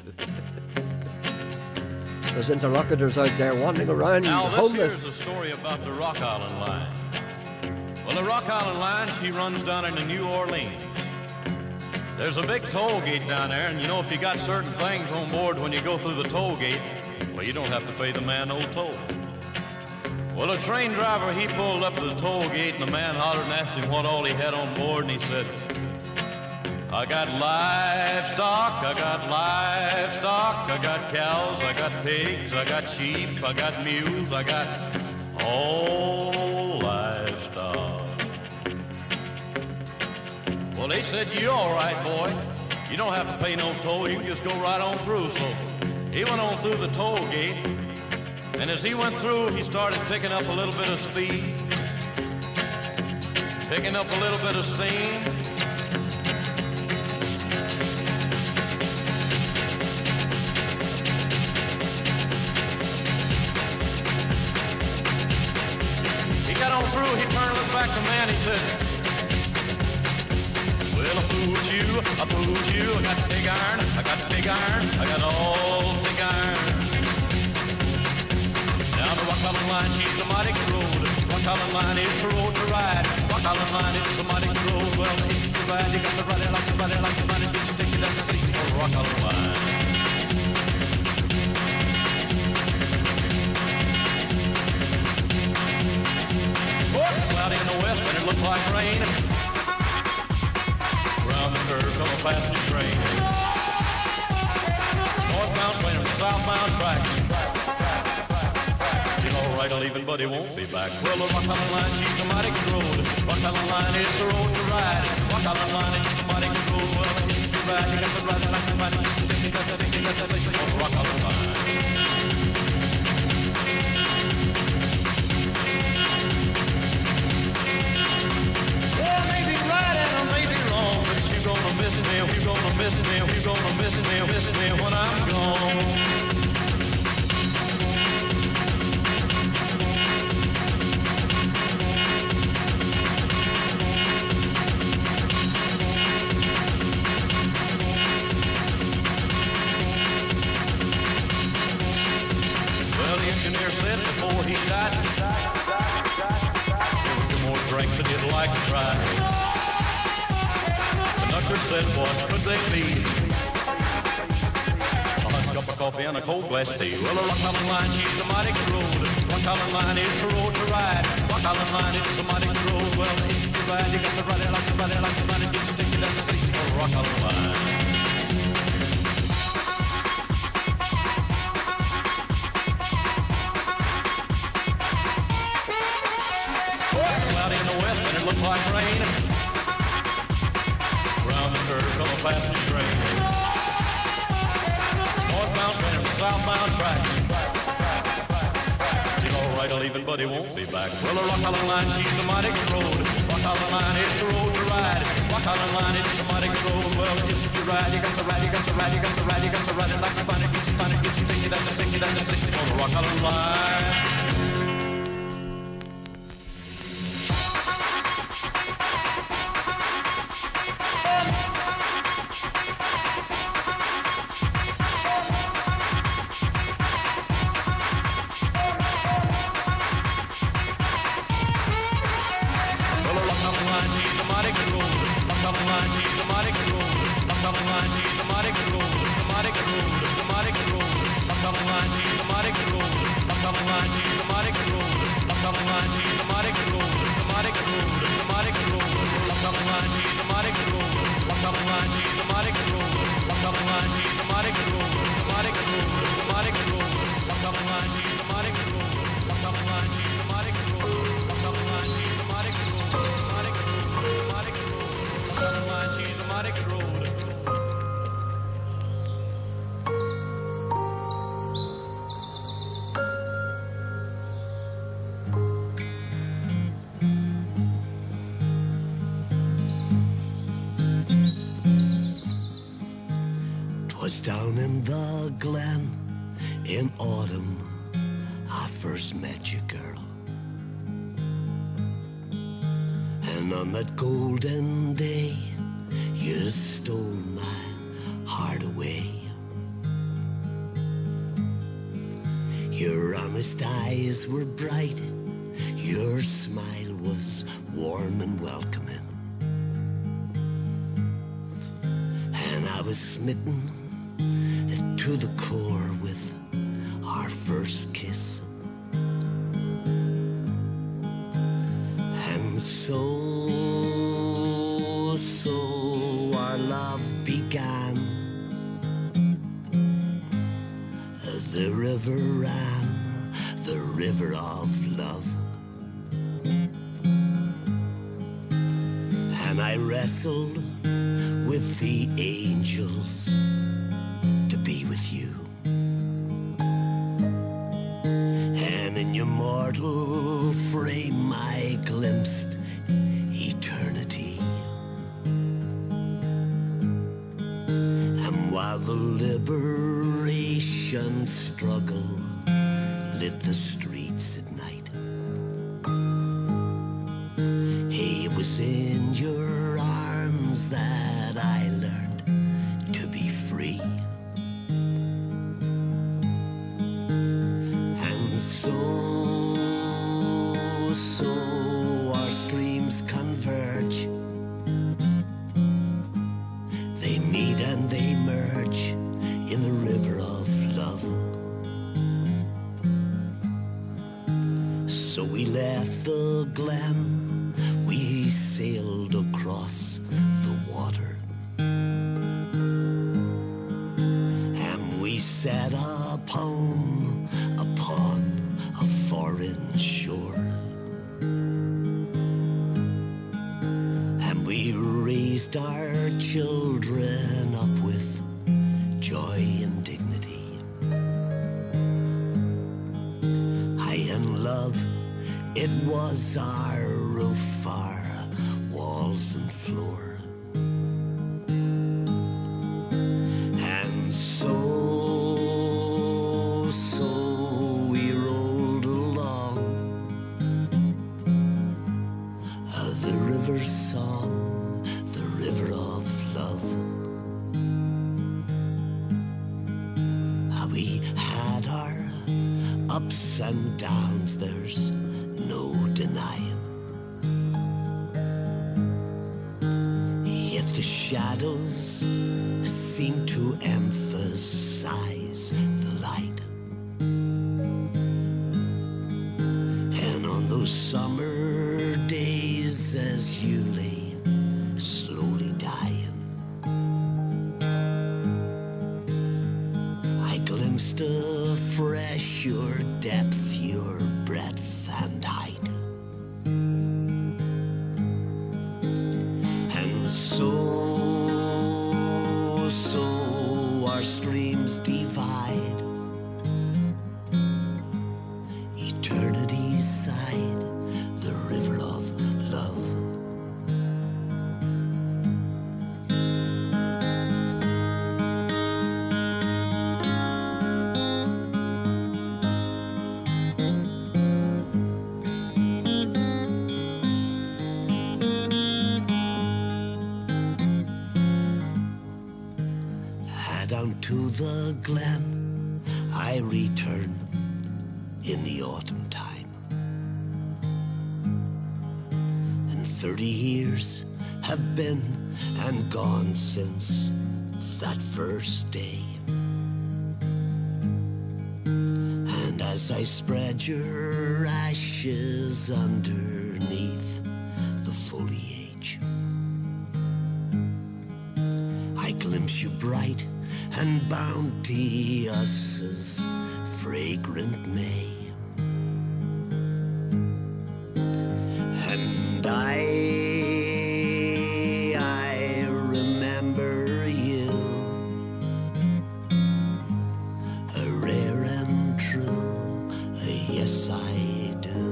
There's interlocutors out there wandering around Now, this homeless. here's a story about the Rock Island Line. Well, the Rock Island Line, she runs down into New Orleans. There's a big toll gate down there, and you know if you got certain things on board when you go through the toll gate, well, you don't have to pay the man no toll. Well, the train driver, he pulled up to the toll gate, and the man hollered and asked him what all he had on board, and he said, I got livestock, I got livestock, I got cows, I got pigs, I got sheep, I got mules, I got all livestock. Well, they said, you all right, boy. You don't have to pay no toll, you can just go right on through. So he went on through the toll gate, and as he went through, he started picking up a little bit of speed, picking up a little bit of steam. Got on through, he turned and looked back to the man, he said, well, I fooled you, I got the big iron, I got the big iron, I got all the big iron. Now the Rock Island Line, she's a mighty good road. Rock Island Line, it's a road to ride. Rock Island Line, it's a mighty good road. Well, if you ride, you got to ride it like you ride it, like you ride it, get sticky, that's the station for the Rock Island Line. Cloudy in the west, but it looked like rain. Round the curve come a passenger train. Northbound train on the southbound track. She's all right, leaving, but he won't be back. Well, the Rock Island Line, she's a mighty good road. Rock Island Line, it's a road to ride. Rock Island Line, it's a mighty good road. Well, if you ride, you got to ride it like you ride it. It's a thing, that's a thing, that's a thing on the Rock Island Line. Gonna miss me, you're gonna miss me, you're gonna miss me when I'm gone. Well, the engineer said before he died, there were 2 more drinks that he'd like to try. Conductor said, what could they be? A hot cup of coffee and a cold glass of tea. Well, the Rock Island Line, she's a mighty good road. Rock Island Line, it's a road to ride. Rock Island Line, it's a mighty good road. Well, if you ride, you got to ride it like you ride it, like you ride it. Get sticky, that's the station for the Rock Island Line. Cloudy in the west, but it looked like rain. Round the curve from a passenger train. Northbound train on the southbound track. She's all right, leaving, but he won't be back. Well, the Rock Island Line, she's a mighty good road. Rock Island Line, it's a road to ride. Rock Island Line, it's a mighty good road. Well, if you ride, you got to ride, you got to ride, you got to ride, you got to ride it like you find it, gets you, find it, gets you, sticky, that's the sticky, that's the sticky on the Rock Island Line. Down in the glen in autumn, I first met you, girl. And on that golden day, you stole my heart away. Your honest eyes were bright, your smile was warm and welcoming. And I was smitten to the core with our first kiss. And so our love began. The river ran, the river of love. And I wrestled with the angels to be with you. And in your mortal frame I glimpsed eternity. And while the liberation struggle lit the streets at night, it was in your arms that I learned to be free. And so our streams converge. They meet and they merge in the river of love. So we left the glen, we sailed across the water, and we set upon a foreign shore. And we raised our children up with joy and dignity. High in love, it was our roof, our walls and floor. And so we rolled along the river's song, the river of love. We had our ups and downs, there's no denying. Yet the shadows seem to emphasize the light. And on those summer days as you lay slowly dying, I glimpsed afresh your depth, your breadth and height. And so our streams divide, eternity's side, the river of love. Down to the glen I return in the autumn time. And 30 years have been and gone since that first day. And as I spread your ashes underneath the foliage, I glimpse you bright and bounteous as fragrant May. And I remember you, a rare and true, yes I do.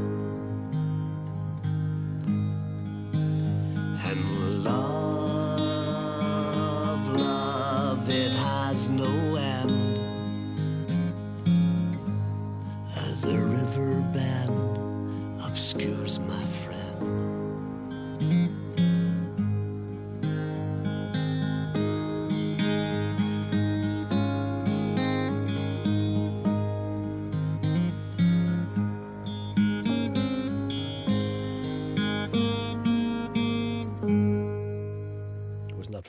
And love, it has no end. The river bend obscures my friend.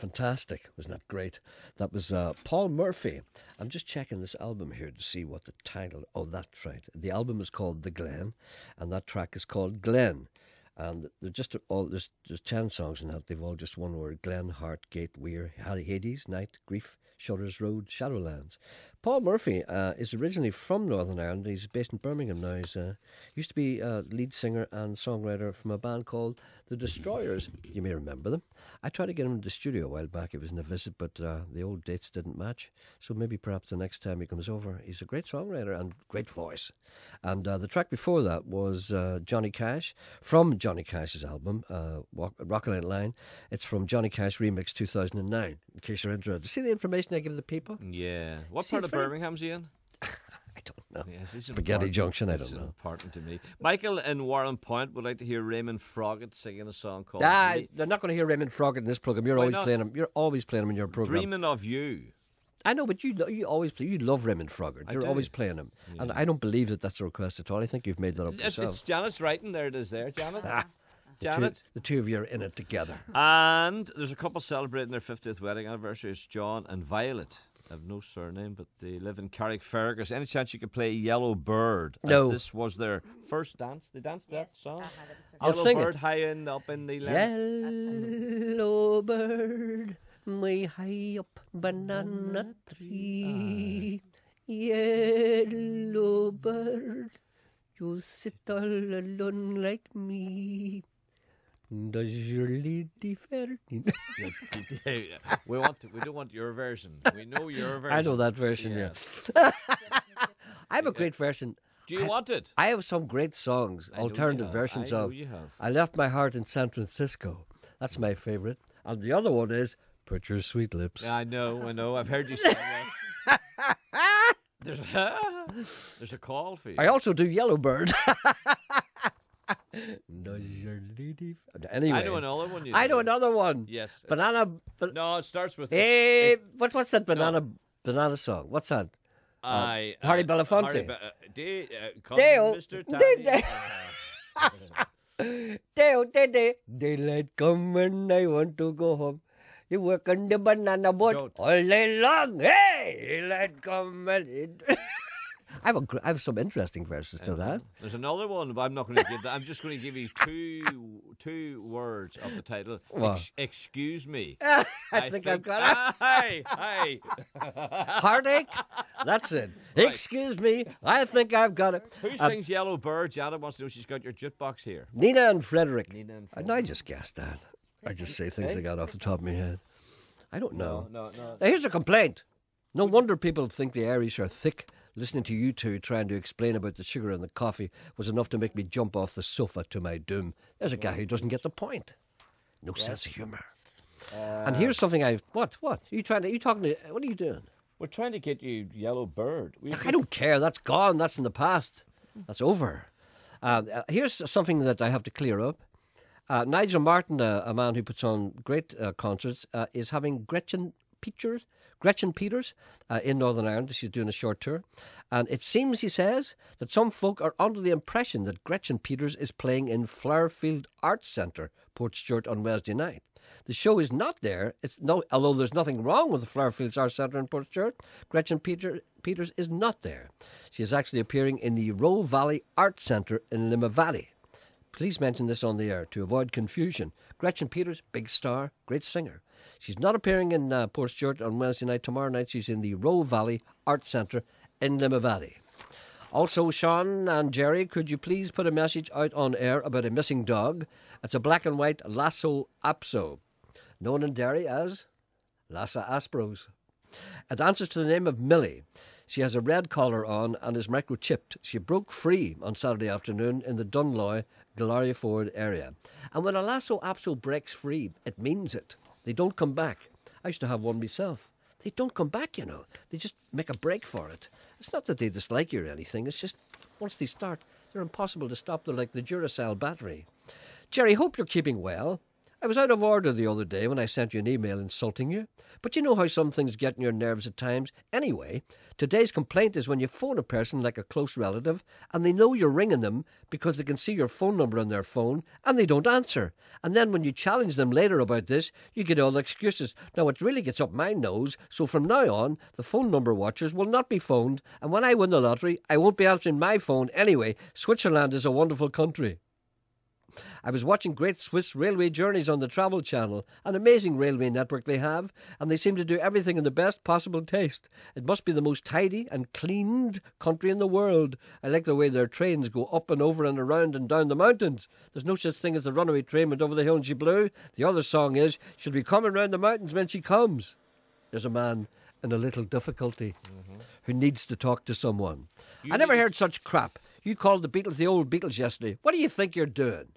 fantastic. Wasn't that great? That was Paul Murphy. I'm just checking this album here to see what the title... Oh, that's right. The album is called The Glen, and that track is called Glen. And they're just all... There's 10 songs in that. They've all just one word. Glen, Heart, Gate, Weir, Hades, Night, Grief, Shutters Road, Shadowlands. Paul Murphy is originally from Northern Ireland. He's based in Birmingham now. He's used to be lead singer and songwriter from a band called The Destroyers. You may remember them. I tried to get him in the studio a while back. It was in a visit, but the old dates didn't match. So maybe perhaps the next time he comes over. He's a great songwriter and great voice. And the track before that was Johnny Cash, from Johnny Cash's album, Rockland Line. It's from Johnny Cash Remix 2009, in case you're interested. See the information I give the people? Yeah. What part of Birmingham's he in? I don't know. Yes, it's Spaghetti Junction, I don't it's know. important to me. Michael in Warren Point would like to hear Raymond Froggatt singing a song called... They're not going to hear Raymond Froggatt in this program. You're Why always not? playing him. You're always playing him in your program. Dreaming of You. I know, but you always play. You love Raymond Froggatt. I You're do. always playing him, and I don't believe that that's a request at all. I think you've made that up yourself. It's Janet's writing. There it is there, Janet. Janet. The two of you are in it together. And there's a couple celebrating their 50th wedding anniversary. It's John and Violet. I have no surname, but they live in Carrickfergus. Any chance you could play Yellow Bird? As No. this was their first dance. They danced that song. I'll Yellow sing Bird, it. high in, up in the Yellow bird, way high up banana tree. Yellow bird, you sit all alone like me. Does your lady fair? We don't want your version. We know your version. I know that version, yeah. I have a great version. Do you want it? I have some great songs, I know you alternative have. versions I know of you have. I Left My Heart in San Francisco. That's my favourite. And the other one is Put Your Sweet Lips. I know. I've heard you sing that. There's a call for you. I also do Yellowbird. Does your lady... Anyway. I know another one. I know another one. Yes. Banana... No, it starts with... what's that banana song? What's that? Harry Belafonte. Come, Deo. Mr. Tiny. Deo, daylight come and I want to go home. You work on the banana boat all day long. Hey, daylight come and... I have some interesting verses to that. There's another one, but I'm not going to give that. I'm just going to give you two words of the title. What? Excuse me. I think I've got it. Hey. Heartache? That's it. Right. Excuse me. I think I've got it. Who sings Yellow Bird? Janet wants to know. She's got your jukebox here. Nina and Frederick. Nina and And I just guessed that. I just say things I got off the top of my head. I don't know. No. Now, here's a complaint. No wonder people think the Irish are thick. Listening to you two trying to explain about the sugar in the coffee was enough to make me jump off the sofa to my doom. There's a guy who doesn't get the point. No sense of humour. And here's something What? Are you talking to... What are you doing? We're trying to get you Yellow Bird. I don't care. That's gone. That's in the past. That's over. Here's something that I have to clear up. Nigel Martin, a man who puts on great concerts, is having Gretchen Peters in Northern Ireland. She's doing a short tour. And it seems, he says, that some folk are under the impression that Gretchen Peters is playing in Flowerfield Arts Centre, Portstewart, on Wednesday night. The show is not there. Although there's nothing wrong with the Flowerfields Arts Centre in Portstewart, Gretchen Peters is not there. She is actually appearing in the Roe Valley Arts Centre in Limavady. Please mention this on the air to avoid confusion. Gretchen Peters, big star, great singer. She's not appearing in Portstewart on Wednesday night. Tomorrow night she's in the Roe Valley Arts Centre in Limavady. Also, Sean and Jerry, could you please put a message out on air about a missing dog? It's a black and white Lhasa Apso, known in Derry as Lhasa Aspros. It answers to the name of Millie. She has a red collar on and is microchipped. She broke free on Saturday afternoon in the Dunloy, Galaria Ford area. And when a Lhasa Apso breaks free, it means it. They don't come back. I used to have one myself. They don't come back, you know. They just make a break for it. It's not that they dislike you or anything. It's just once they start, they're impossible to stop. They're like the Duracell battery. Jerry, hope you're keeping well. I was out of order the other day when I sent you an email insulting you. But you know how some things get on your nerves at times. Anyway, today's complaint is when you phone a person like a close relative and they know you're ringing them because they can see your phone number on their phone and they don't answer. And then when you challenge them later about this, you get all the excuses. Now, it really gets up my nose, so from now on, the phone number watchers will not be phoned, and when I win the lottery, I won't be answering my phone anyway. Switzerland is a wonderful country. I was watching Great Swiss Railway Journeys on the Travel Channel, an amazing railway network they have, and they seem to do everything in the best possible taste. It must be the most tidy and cleaned country in the world. I like the way their trains go up and over and around and down the mountains. There's no such thing as the runaway train went over the hill and she blew. The other song is, she'll be coming round the mountains when she comes. There's a man in a little difficulty who needs to talk to someone. I never heard such crap. You called the Beatles the old Beatles yesterday. What do you think you're doing?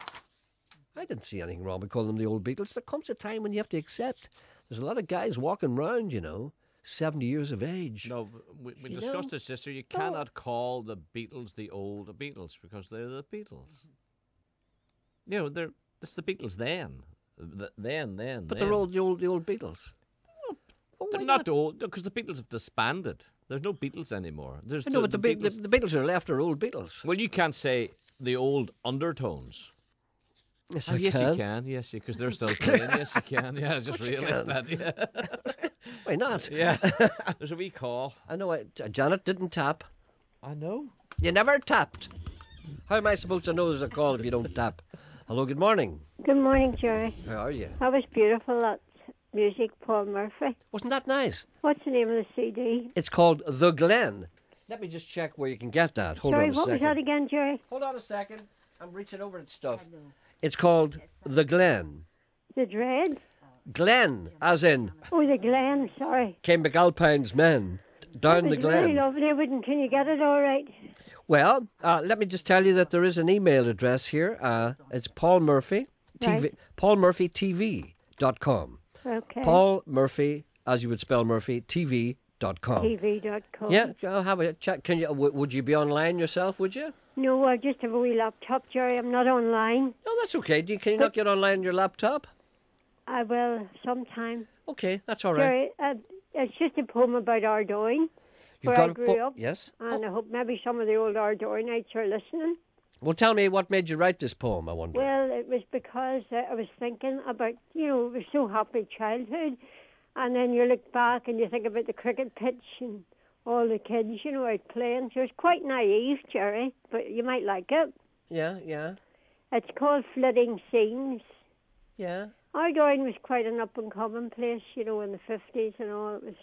I didn't see anything wrong with calling them the old Beatles. There comes a time when you have to accept. There's a lot of guys walking round, 70 years of age. No, we discussed this yesterday. You cannot call the Beatles the old Beatles because they're the Beatles. It's the Beatles then. But they're all the old Beatles. They're not old because the Beatles have disbanded. There's no Beatles anymore. But the Beatles are left are old Beatles. Well, you can't say the old Undertones. Yes, yes, you can. Yes, because they're still playing. Yes, you can. Yeah, I just realised that. Yeah. Why not? Yeah. There's a wee call. I know. Janet didn't tap. I know. You never tapped. How am I supposed to know there's a call if you don't tap? Hello, good morning. Good morning, Jerry. How are you? That was beautiful, that music, Paul Murphy. Wasn't that nice? What's the name of the CD? It's called The Glen. Let me just check where you can get that. Hold on a second. Sorry, what was that again, Jerry? Hold on a second. I'm reaching over at stuff. It's called The Glen. The Dread? Glen, as in... Oh, the Glen, sorry. Came McAlpine's men down the Glen. Really lovely. Can you get it all right? Well, let me just tell you that there is an email address here. It's Paul Murphy, TV, paulmurphytv.com. Okay. Paul Murphy, as you would spell Murphy, TV.com. TV.com. Yeah, I'll have a chat. Would you be online yourself, would you? No, I just have a wee laptop, Jerry. I'm not online. No, that's okay. Can you not get online on your laptop? I will sometime. Okay, that's all right. Jerry, it's just a poem about Ardoyne, where I grew up. Yes. And I hope maybe some of the old Ardoynites are listening. Well, tell me what made you write this poem, I wonder. Well, it was because I was thinking about, it was so happy childhood. And then you look back and you think about the cricket pitch and all the kids, out playing. So it's quite naive, Jerry, but you might like it. Yeah, yeah. It's called Flitting Scenes. Yeah. Ardoyne was quite an up-and-coming place, in the 50s and all. It was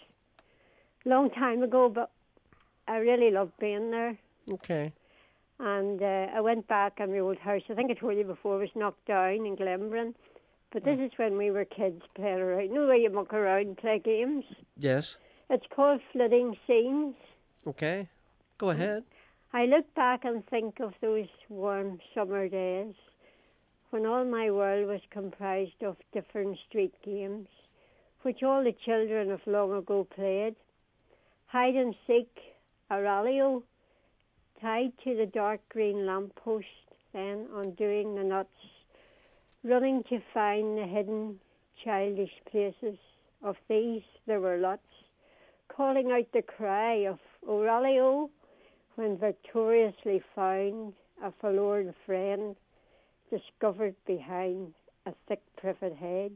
a long time ago, but I really loved being there. Okay. And I went back and the old house, I think I told you before, was knocked down in Glenbrand. But this is when we were kids playing around. You know where you muck around and play games? Yes. It's called Flitting Scenes. Okay. Go ahead. I look back and think of those warm summer days when all my world was comprised of different street games, which all the children of long ago played. Hide and seek, Aralio, tied to the dark green lamppost, then undoing the nuts, running to find the hidden childish places. Of these there were lots, calling out the cry of Aurelio when victoriously found a forlorn friend discovered behind a thick privet hedge.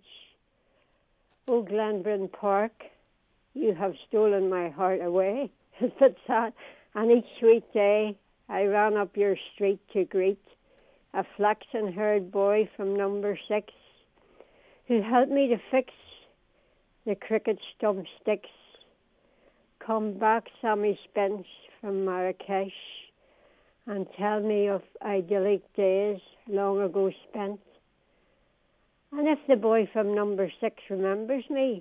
O Glenbrand Park, you have stolen my heart away. It's a bit sad. And each sweet day I ran up your street to greet a flaxen-haired boy from number 6 who helped me to fix the cricket stump sticks. Come back, Sammy Spence from Marrakesh, and tell me of idyllic days long ago spent. And if the boy from number 6 remembers me,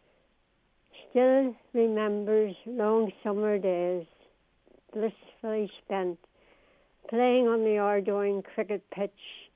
still remembers long summer days blissfully spent playing on the Ardoyne cricket pitch,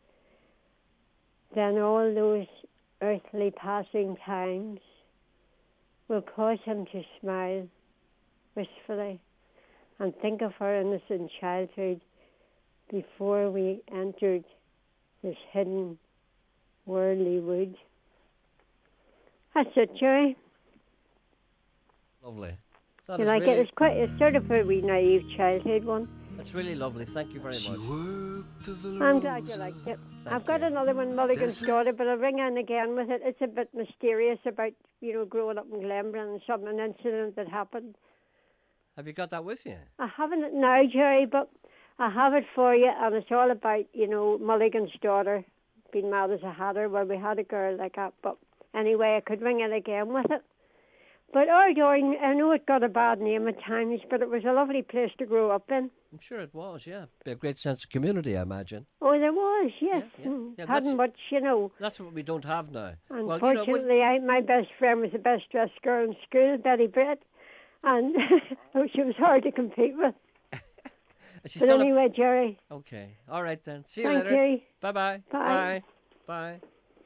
then all those earthly passing times will cause him to smile wistfully and think of our innocent childhood before we entered this hidden Worldly Wood. That's it, Jerry. Lovely. You like it? It's sort of a wee naive childhood one. That's really lovely. Thank you very much. I'm glad you liked it. I've got another one, Mulligan's Daughter, but I'll ring in again with it. It's a bit mysterious about, growing up in Glenbrand and an incident that happened. Have you got that with you? I haven't it now, Jerry, but I have it for you, and it's all about, Mulligan's Daughter being mad as a hatter. Well, we had a girl like that, but anyway, I could ring in again with it. But Ardorn, I know it got a bad name at times, but it was a lovely place to grow up in. I'm sure it was, yeah. Be a great sense of community, I imagine. Oh, there was, yes. Yeah, Hadn't much, That's what we don't have now. Unfortunately, my best friend was the best dressed girl in school, Betty Brett, and she was hard to compete with. But anyway, Jerry. Okay. All right, then. See you Thank later. you. Bye-bye. Bye. Bye.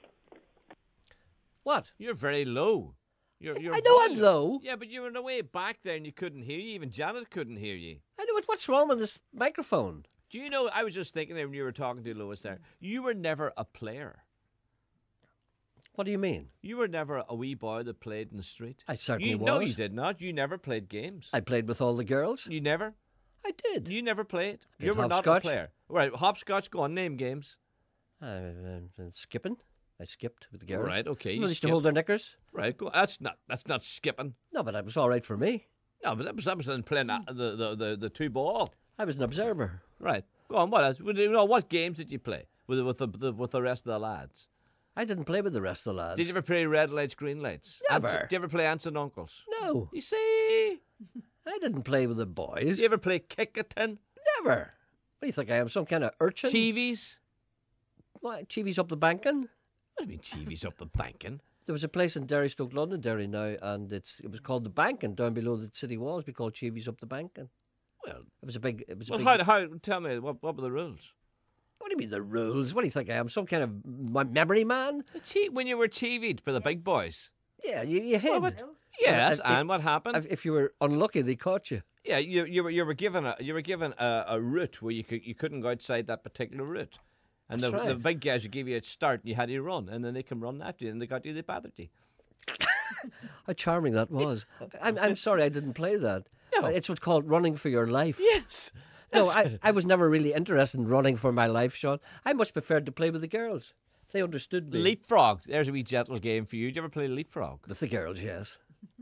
What? You're very low. I know I'm low. Yeah, but you were in the way back there and you couldn't hear you. Even Janet couldn't hear you. I know it. What's wrong with this microphone? Do you know, I was just thinking there when you were talking to Lois there, you were never a player. What do you mean? You were never a wee boy that played in the street. I certainly was. No, you did not. You never played games. I played with all the girls. You never? I did. You never played? Played You were not a hopscotch. player. Right, hopscotch, go on, name games. Skipping. I skipped with the girls. Right, okay. You used to hold their knickers. Right, go. That's not skipping. No, but that was all right for me. No, but that was then playing the two ball. I was an observer. Right. Go on. What else? What games did you play with the rest of the lads? I didn't play with the rest of the lads. Did you ever play red lights, green lights? Never. Did you ever play aunts and uncles? No. You see, I didn't play with the boys. Did you ever play kick-a-tin? Never. What do you think I am? Some kind of urchin? Chivies? What? Chivies up the banking? What do you mean Chivies up the banking? There was a place in Derry, Stoke London, Derry now, and it was called the Banking. Down below the city walls, we called Chivies up the Banking. Well, it was a big. How? Tell me, what were the rules? What do you mean the rules? What do you think I am? Some kind of memory man? When you were chivied for the big boys. Yeah, you hid. Yes, and what happened? If you were unlucky, they caught you. Yeah, you were given a route where you couldn't go outside that particular route. And the big guys would give you a start and you had to run, and then they come running after you, and they got you, they bothered you. How charming that was. I'm sorry I didn't play that. No. It's what's called running for your life. Yes. No, I was never really interested in running for my life, Sean. I much preferred to play with the girls. They understood me. Leapfrog. There's a wee gentle game for you. Did you ever play leapfrog? With the girls, yes.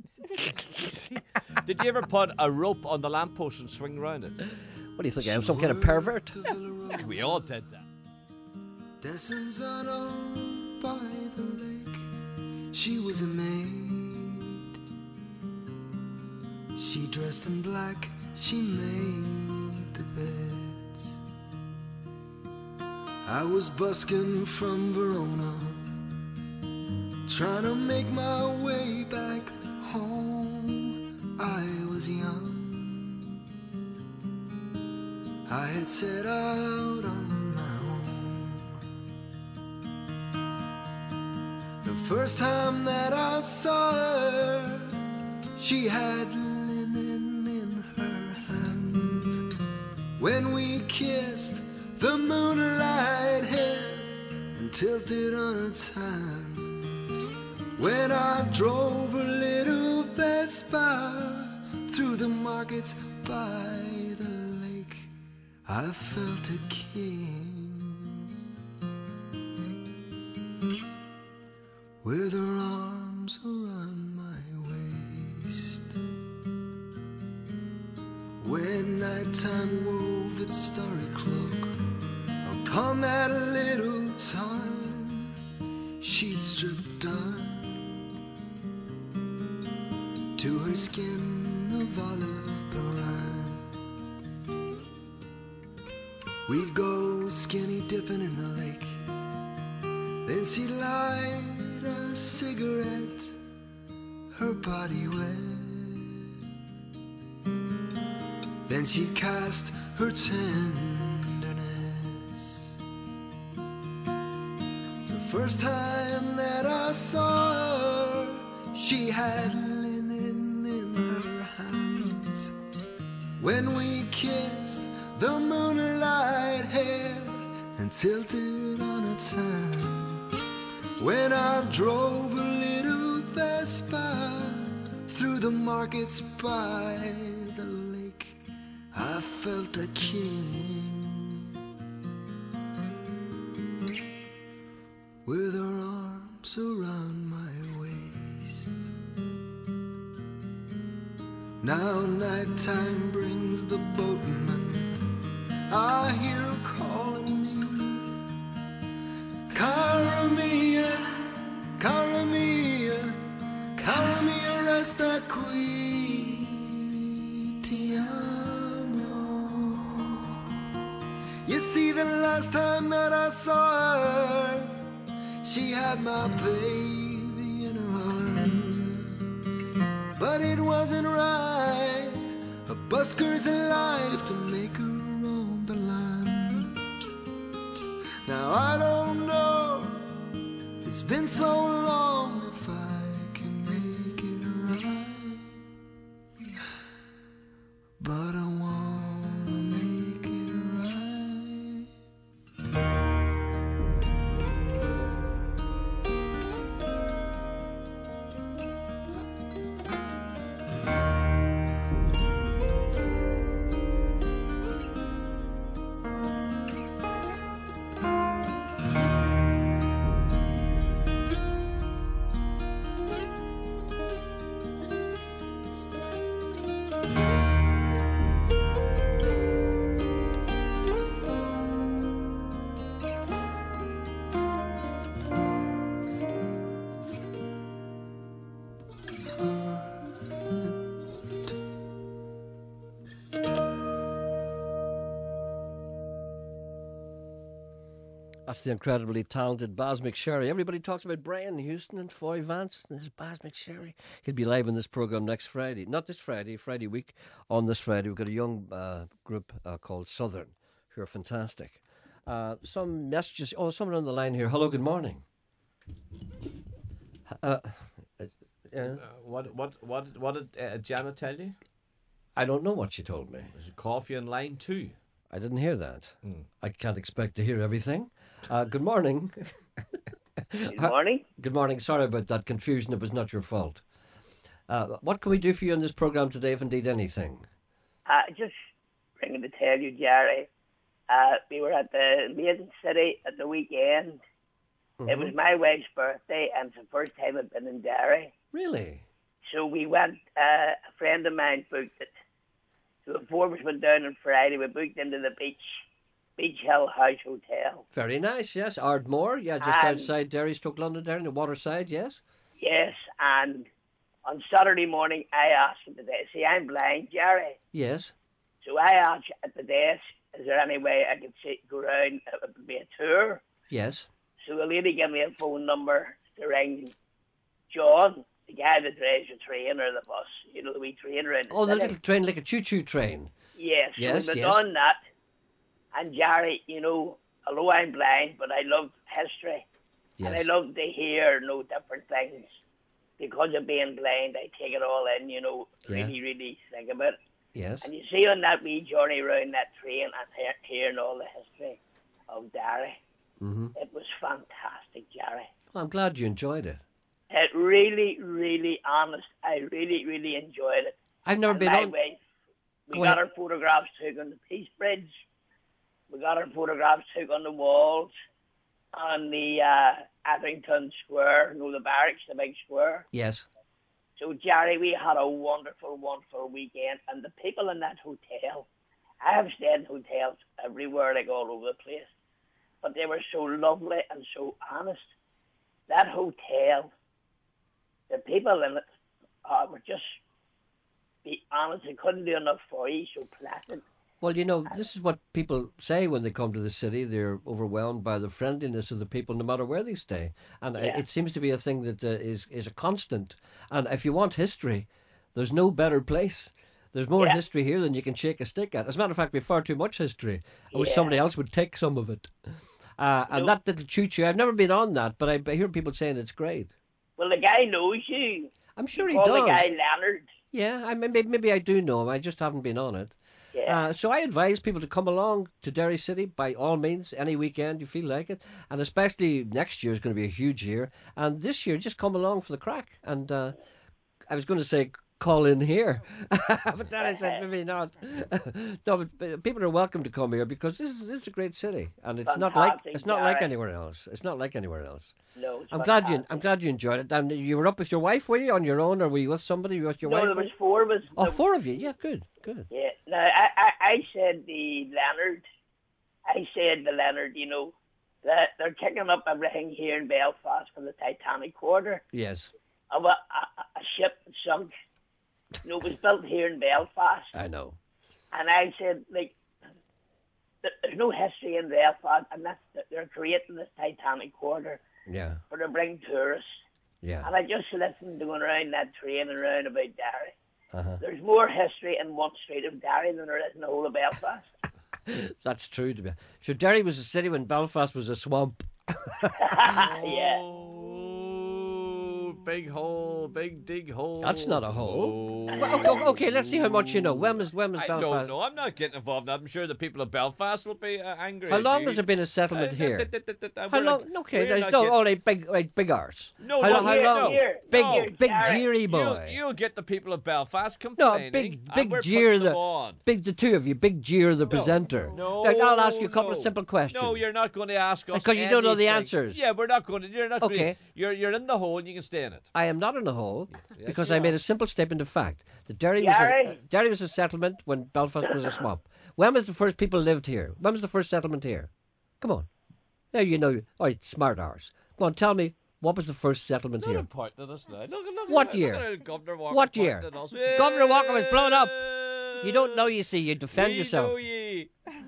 Did you ever put a rope on the lamppost and swing around it? What do you think I am, some kind of pervert? Yeah, we all did that. Dessins on by the lake, she was a maid. She dressed in black, she made the beds. I was busking from Verona, trying to make my way back home. I was young, I had set out on my own. The first time that I saw her, she had linen in her hands. When we kissed, the moonlight hit and tilted on its hand. When I drove a little Vespa through the markets by the lake, I felt a king. With her arms around my waist, when nighttime wove its starry cloak upon that little town, she'd stripped down to her skin of olive brown. We'd go skinny dipping in the lake, then she'd light a cigarette, her body wet. Then she'd cast her tenderness. The first time that I saw her, she had linen in her hands. When we kissed, the moonlight hair and tilted on its hand. when I drove a little Vespa through the markets by the lake. I felt a king with her arms around my waist. Now nighttime brings the boatman, I hear her calling me. Cara mia, cara mia, cara mia, resta qui, ti amo. You see, the last time that I saw her, she had my baby in her arms. But it wasn't right, a busker's alive to make her roam the land. Now I don't know, it's been so long, if I can make it right. But I wanna make it right. That's the incredibly talented Baz McSherry. Everybody talks about Brian Houston and Foy Vance. This is Baz McSherry. He'll be live in this programme next Friday. Not this Friday, Friday week. On this Friday, we've got a young group called Southern, who are fantastic. Some messages. Oh, someone on the line here. Hello, good morning. What did Janet tell you? I don't know what she told me. There's a coffee on line 2. I didn't hear that. I can't expect to hear everything. Good morning. Good morning. Good morning. Sorry about that confusion. It was not your fault. What can we do for you in this programme today, if indeed anything? Just ringing to tell you, Jerry, we were at the Maiden City at the weekend. Mm-hmm. It was my wife's birthday, and it's the first time I've been in Derry. Really? So we went, a friend of mine booked it. So the four of us went down on Friday. We booked into the Beach Hill House Hotel. Very nice, yes. Ardmore, yeah, just outside Derry, Stoke London, there in the waterside, yes? Yes, and on Saturday morning, I asked at the desk, see, I'm blind, Jerry. Yes. So I asked at the desk, is there any way I could go around, it would be a tour? Yes. So the lady gave me a phone number to ring John, the guy that drives the train or the bus, you know, the wee train around the the city. little train, like a choo-choo train. Yes, yes, so we've yes. done that. And Jerry, you know, although I'm blind, but I love history. Yes. And I love to hear, different things. Because of being blind, I take it all in, really, really think about it. Yes. And you see on that wee journey around that train and hearing all the history of Derry, it was fantastic, Jerry. Well, I'm glad you enjoyed it. It really, really, honest, I really, really enjoyed it. I've never been on... We got our photographs took on the Peace Bridge. We got our photographs took on the walls, on the Atherton Square, the barracks, the big square. Yes. So, Jerry, we had a wonderful, wonderful weekend. And the people in that hotel, I have stayed in hotels everywhere, like all over the place. But they were so lovely and so honest. That hotel, the people in it were just, be honest, they couldn't do enough for you, so pleasant. Well, this is what people say when they come to the city. They're overwhelmed by the friendliness of the people, no matter where they stay. And it seems to be a thing that is a constant. And if you want history, there's no better place. There's more history here than you can shake a stick at. As a matter of fact, we have far too much history. I wish somebody else would take some of it. And that little choo-choo, I've never been on that, but I hear people saying it's great. Well, the guy knows you. I'm sure he does. The guy Leonard. Yeah, maybe I do know him. I just haven't been on it. Yeah. So I advise people to come along to Derry City by all means, any weekend you feel like it. And especially next year is going to be a huge year. And this year, just come along for the crack. And I was going to say, call in here. But then I said, maybe not. No, but people are welcome to come here because this is a great city. And it's not like anywhere else. It's not like anywhere else. No, it's I'm glad you enjoyed it. And you were up with your wife, were you, on your own, or were you with somebody? You were with your wife? No, there was four of us. Oh, four of you. Yeah, good. Yeah. Now, I said to Leonard, you know, that they're kicking up everything here in Belfast for the Titanic quarter. Yes. Of a ship that sunk. You know, it was built here in Belfast. I know. And I said, like, there's no history in Belfast, and they're creating this Titanic quarter. Yeah. For to bring tourists. Yeah. And I just listened to going around that train and around about Derry. Uh-huh. There's more history in one street of Derry than there is in the whole of Belfast. That's true to me. So Derry was a city when Belfast was a swamp. Yeah. Big hole, big dig hole. That's not a hole. Oh. Well, okay, let's see how much you know. When was Belfast? I don't know. I'm not getting involved in that. I'm sure the people of Belfast will be angry. How long at you. has there been a settlement here? How long? Okay, there's no only big arse. No, how no, long? here. Big Derry. jeery boy. You'll get the people of Belfast No, complaining. big and we're jeer putting them on. the two of you, big jeer the presenter. No, like, I'll ask you a couple of simple questions. No, you're not going to ask us because you don't know the anything. answers. Yeah, we're not going to. You're not. Okay. You're in the hole and you can stay in it. I am not in the hole Yes, because you I made are. a simple statement of fact. That Derry was a settlement when Belfast was a swamp. When was the first people lived here? When was the first settlement here? Come on. Now you know. All right, smart arse. Come on, tell me, what was the first settlement here? Pointing at us now. Look What at year? Look at Governor Walker What year? pointing at us. Governor Walker was blown up. You don't know, you see. You defend yourself. Know ye.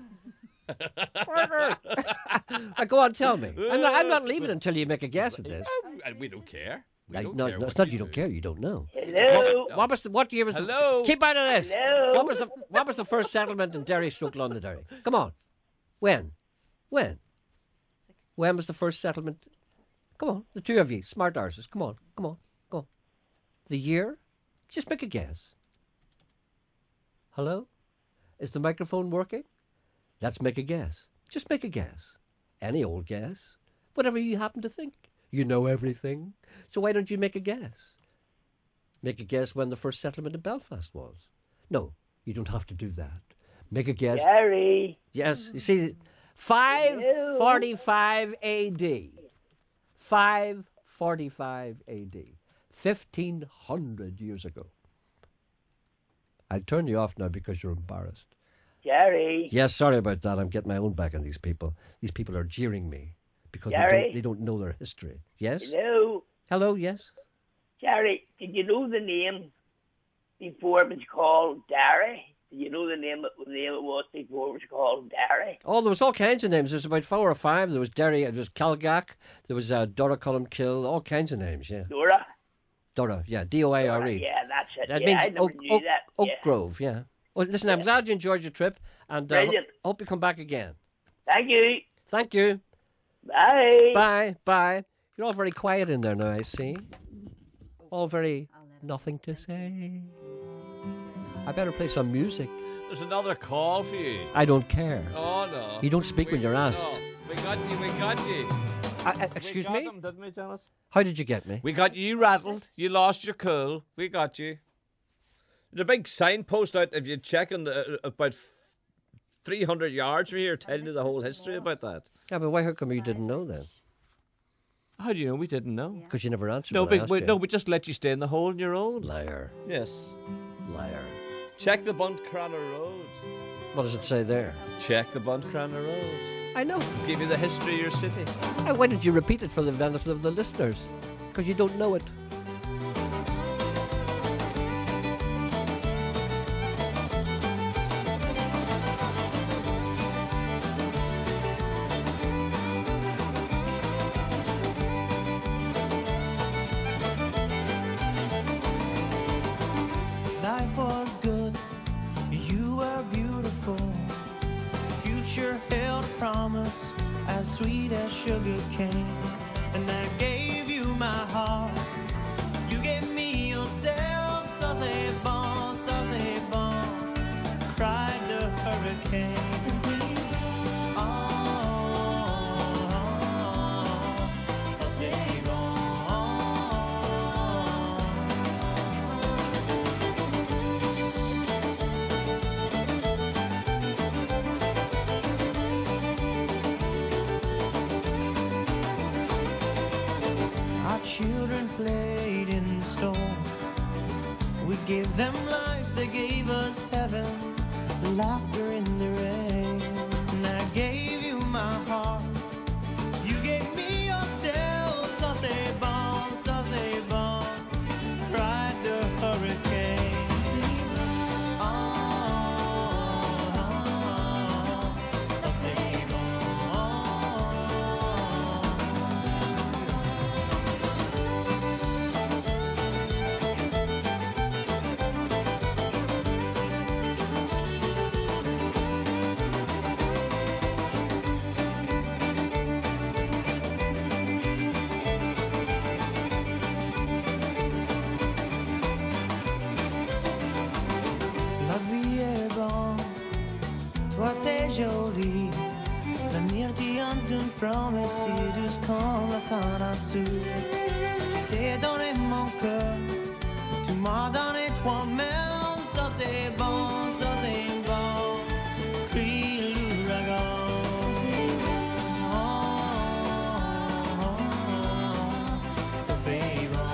Go on, tell me. I'm not leaving until you make a guess at this. And we don't care. No, it's not you don't care. You don't know. Hello. What year was? Hello. Keep out of this. Hello. What was the first settlement in Derry, Londonderry? Come on. When? When was the first settlement? Come on, the two of you, smart arses. Come on. Go. The year? Just make a guess. Hello? Is the microphone working? Let's make a guess. Just make a guess. Any old guess. Whatever you happen to think. You know everything. So why don't you make a guess? Make a guess when the first settlement in Belfast was. No, you don't have to do that. Make a guess. Derry. Yes, you see, 545 AD. 545 AD. 1,500 years ago. I'll turn you off now because you're embarrassed. Jerry. Yes, sorry about that. I'm getting my own back on these people. These people are jeering me because they don't know their history. Yes? Hello. Hello, yes? Jerry, did you know the name before it was called Derry? Did you know the name it was before it was called Derry? Oh, there was all kinds of names. There's about 4 or 5. There was Derry, there was Calgach, there was Doraculumkill, all kinds of names, yeah. Dora, yeah, D-O-I-R-E. Yeah, that's it. That yeah, means I never knew that. Oak Yeah. Grove, yeah. Well, listen, I'm glad you enjoyed your trip, and Brilliant. hope you come back again. Thank you. Thank you. Bye. Bye. You're all very quiet in there now, I see. All very nothing to say. I better play some music. There's another call for you. I don't care. Oh, no. You don't speak when you're asked. No. We got you. Excuse we got me? them, didn't we, Dennis? How did you get me? We got you rattled. You lost your cool. We got you. There's a big signpost out if you check on about 300 yards from here telling you the whole history about that. Yeah, but how come you didn't know then? How do you know we didn't know? Because you never answered. No, when I asked you. we just let you stay in the hole on your own. Liar. Yes. Liar. Check the Buntcranna Road. What does it say there? Check the Buntcranna Road. I know. Give you the history of your city. Why did you repeat it for the benefit of the listeners? Because you don't know it. Life was good, you were beautiful. Future held a promise as sweet as sugar cane. And I gave you my heart, you gave me yourself. Ça c'est bon, cried the gave them life, they gave us heaven, laughter in the rain. And I gave you my heart, you gave me yourself. Ça c'est bon, ride the hurricane. Ça c'est bon. La vie est bonne, toi t'es jolie. L'avenir tient une promesse si douce comme la canne à sucre. Je t'ai donné mon cœur, tu m'as donné toi-même. Ça c'est bon, crie l'ouragan. Ça c'est bon.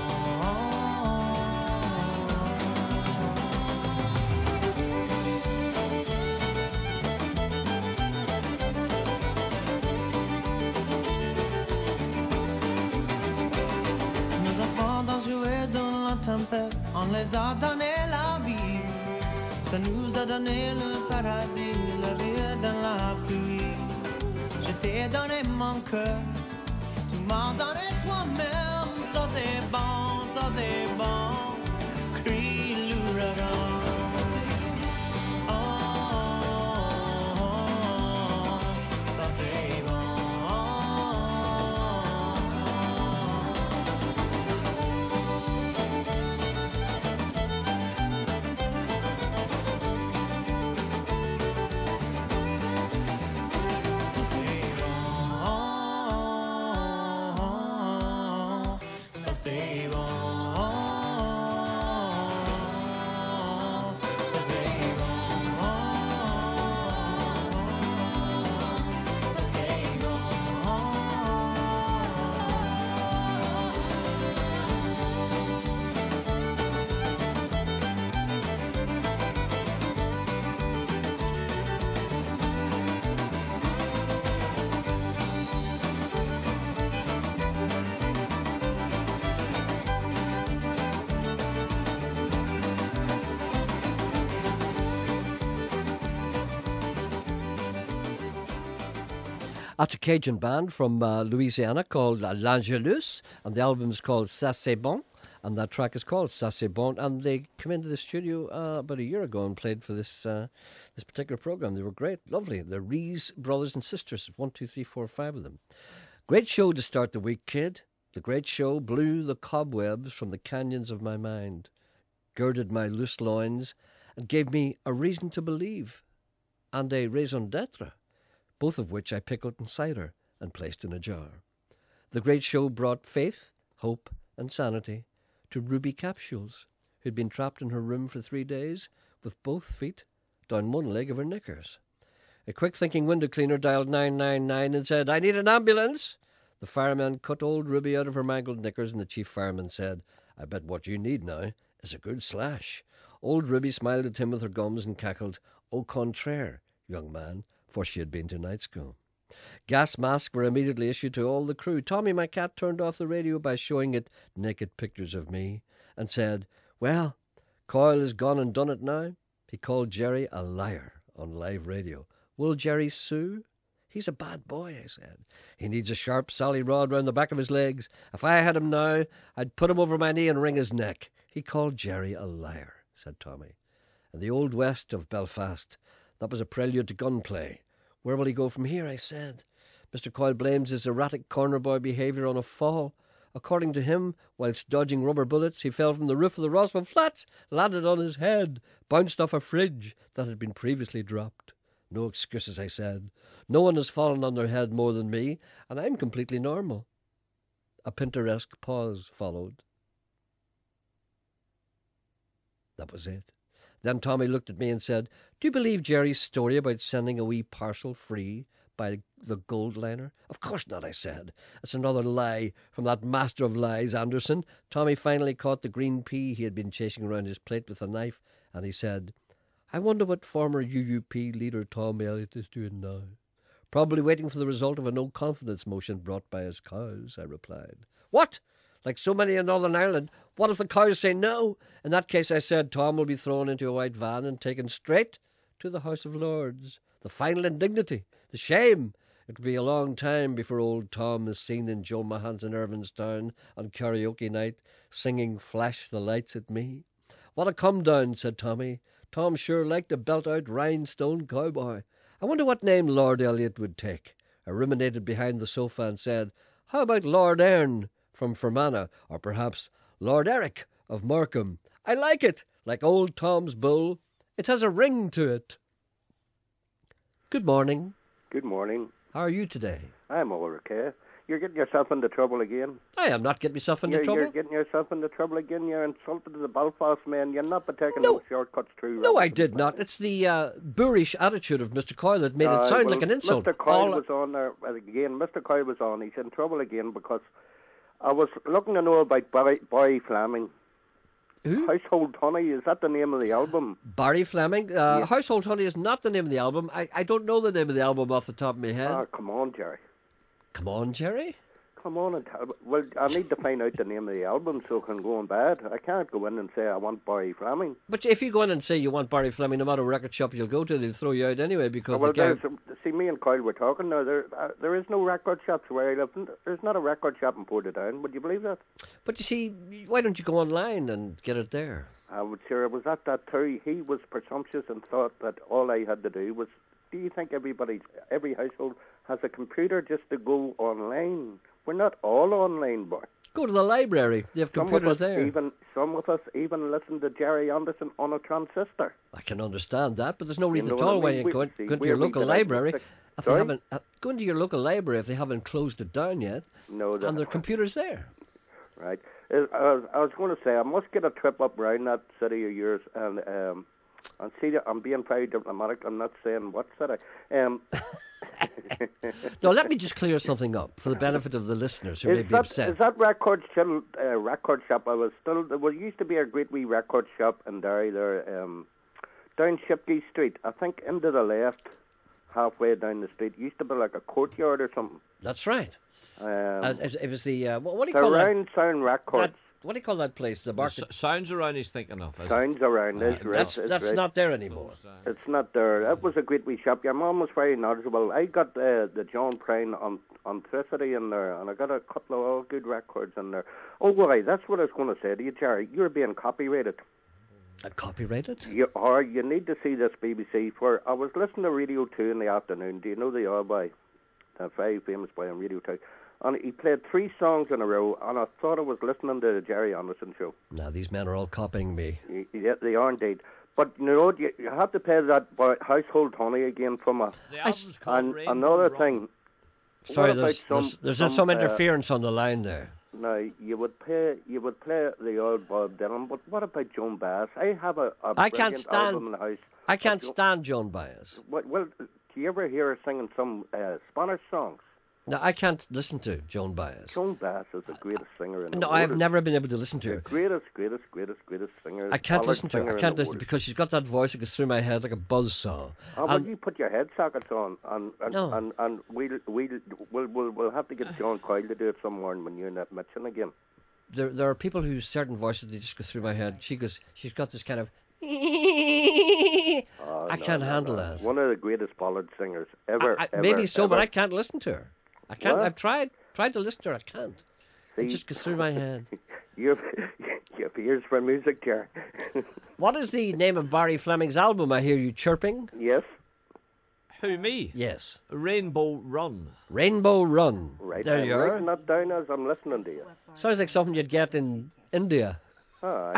Nos enfants ont joué dans la tempête, on les a donné la vie. Ça nous a donné le paradis, le rire dans la pluie. Je t'ai donné mon cœur, tu m'as donné toi-même. Ça c'est bon, crie l'ouragan. Ça c'est bon. Ça c'est bon. That's a Cajun band from Louisiana called L'Angelus, and the album is called Ça C'est Bon, and that track is called Ça C'est Bon, and they came into the studio about a year ago and played for this this particular program. They were great, lovely. The Rees brothers and sisters, 1, 2, 3, 4, 5 of them. Great show to start the week, kid. The great show blew the cobwebs from the canyons of my mind, girded my loose loins, and gave me a reason to believe, and a raison d'etre, both of which I pickled in cider and placed in a jar. The great show brought faith, hope, and sanity to Ruby Capsules, who'd been trapped in her room for 3 days with both feet down one leg of her knickers. A quick-thinking window cleaner dialed 999 and said, "I need an ambulance." The fireman cut old Ruby out of her mangled knickers, and the chief fireman said, "I bet what you need now is a good slash." Old Ruby smiled at him with her gums and cackled, "Au contraire, young man," for she had been to night school. Gas masks were immediately issued to all the crew. Tommy, my cat, turned off the radio by showing it naked pictures of me and said, "Well, Coyle has gone and done it now." He called Jerry a liar on live radio. "Will Jerry sue?" "He's a bad boy," I said. "He needs a sharp sally rod round the back of his legs. If I had him now, I'd put him over my knee and wring his neck." He called Jerry a liar, said Tommy. "In the old west of Belfast, that was a prelude to gunplay. Where will he go from here?" I said. Mr. Coyle blames his erratic corner boy behaviour on a fall. According to him, whilst dodging rubber bullets, he fell from the roof of the Rossville Flats, landed on his head, bounced off a fridge that had been previously dropped. "No excuses," I said. "No one has fallen on their head more than me, and I'm completely normal." A Pinteresque pause followed. That was it. Then Tommy looked at me and said, "Do you believe Jerry's story about sending a wee parcel free by the gold liner? Of course not, I said. It's another lie from that master of lies, Anderson. Tommy finally caught the green pea he had been chasing around his plate with a knife, and he said, I wonder what former UUP leader Tom Elliott is doing now. Probably waiting for the result of a no-confidence motion brought by his cows, I replied. What? Like so many in Northern Ireland, what if the cows say no? In that case, I said, Tom will be thrown into a white van and taken straight to the House of Lords. The final indignity, the shame. It will be a long time before old Tom is seen in Joe Mahon's in Irvinstown on karaoke night, singing Flash the Lights at Me. What a come-down, said Tommy. Tom sure liked to belt out Rhinestone Cowboy. I wonder what name Lord Elliot would take. I ruminated behind the sofa and said, how about Lord Erne from Fermanagh, or perhaps Lord Eric of Morecambe? I like it, like old Tom's bull. It has a ring to it. Good morning. Good morning. How are you today? I'm all okay. You're getting yourself into trouble again. I am not getting myself into trouble. You're getting yourself into trouble again. You're insulted the Belfast men. You're not taking no shortcuts through. No, I did not. It's the boorish attitude of Mr. Coyle that made it sound like an insult. Mr. Coyle was on there again. Mr. Coyle was on. He's in trouble again because I was looking to know about Barry Fleming. Who? Household Honey, is that the name of the album? Barry Fleming? Yes. Household Honey is not the name of the album. I don't know the name of the album off the top of my head. Ah, come on, Jerry. Come on, Jerry? Come on and tell. Well, I need to find out the name of the album so I can go and buy it. I can't go in and say I want Barry Fleming. But if you go in and say you want Barry Fleming, no matter what record shop you'll go to, they'll throw you out anyway because see, me and Kyle were talking now. There is no record shops where I live. There's not a record shop in Portadown. Would you believe that? But you see, why don't you go online and get it there? I would say I was at that too. He was presumptuous and thought that all I had to do was. Do you think every household has a computer just to go online? We're not all online, boy. Go to the library. They have computers there. Some of us even listen to Jerry Anderson on a transistor. I can understand that, but there's no reason at all why you go into your local library. Go into your local library if they haven't closed it down yet. No, and their computers there. Right. I was going to say I must get a trip up around that city of yours and see that I'm being very diplomatic. I'm not saying what city. No, let me just clear something up for the benefit of the listeners who may be upset. Is that record shop? There used to be a great wee record shop in Derry there, down Shipkey Street. I think into the left, halfway down the street, used to be like a courtyard or something. That's right. It was the what do you call that? Round Sound Records. What do you call that place? The market. Sounds Around he's thinking of. Sounds Around. That's not there anymore. It's not there. That was a great wee shop. Your mum was very knowledgeable. I got the John Prine on Tricity in there, and I got a couple of all good records in there. Oh, right, that's what I was going to say to you, Jerry. You're being copyrighted. Copyrighted? You need to see this BBC. I was listening to Radio 2 in the afternoon. Do you know the old boy? The very famous boy on Radio 2. And he played 3 songs in a row, and I thought I was listening to the Jerry Anderson show. Now, these men are all copying me. Yeah, they are indeed. But, you know, you have to play that Household Honey again from a... And another thing... Sorry, there's some interference on the line there. Now, you would play the old Bob Dylan, but what about Joan Baez? I have a brilliant album in the house. I can't stand Joan Baez. Well, do you ever hear her singing some Spanish songs? No, I can't listen to Joan Baez. Joan Baez is the greatest singer in the world. No, I've never been able to listen to her. Greatest singer. I can't listen to her. I can't listen because she's got that voice that goes through my head like a buzzsaw. Well, you put your head sockets on, and we'll have to get John Coyle to do it somewhere when you're in that Mitchin again. There are people whose certain voices they just go through my head. She's got this kind of. I can't handle that. One of the greatest ballad singers ever. Maybe so, ever. But I can't listen to her. I can't. What? I've tried to listen to her. I can't. See? It just goes through my head. You have ears for music, Jerry. What is the name of Barry Fleming's album? I hear you chirping. Yes. Who, me? Yes. Rainbow Run. Rainbow Run. Right. There you are. Writing that down as I'm listening to you. Sounds like something you'd get in India. All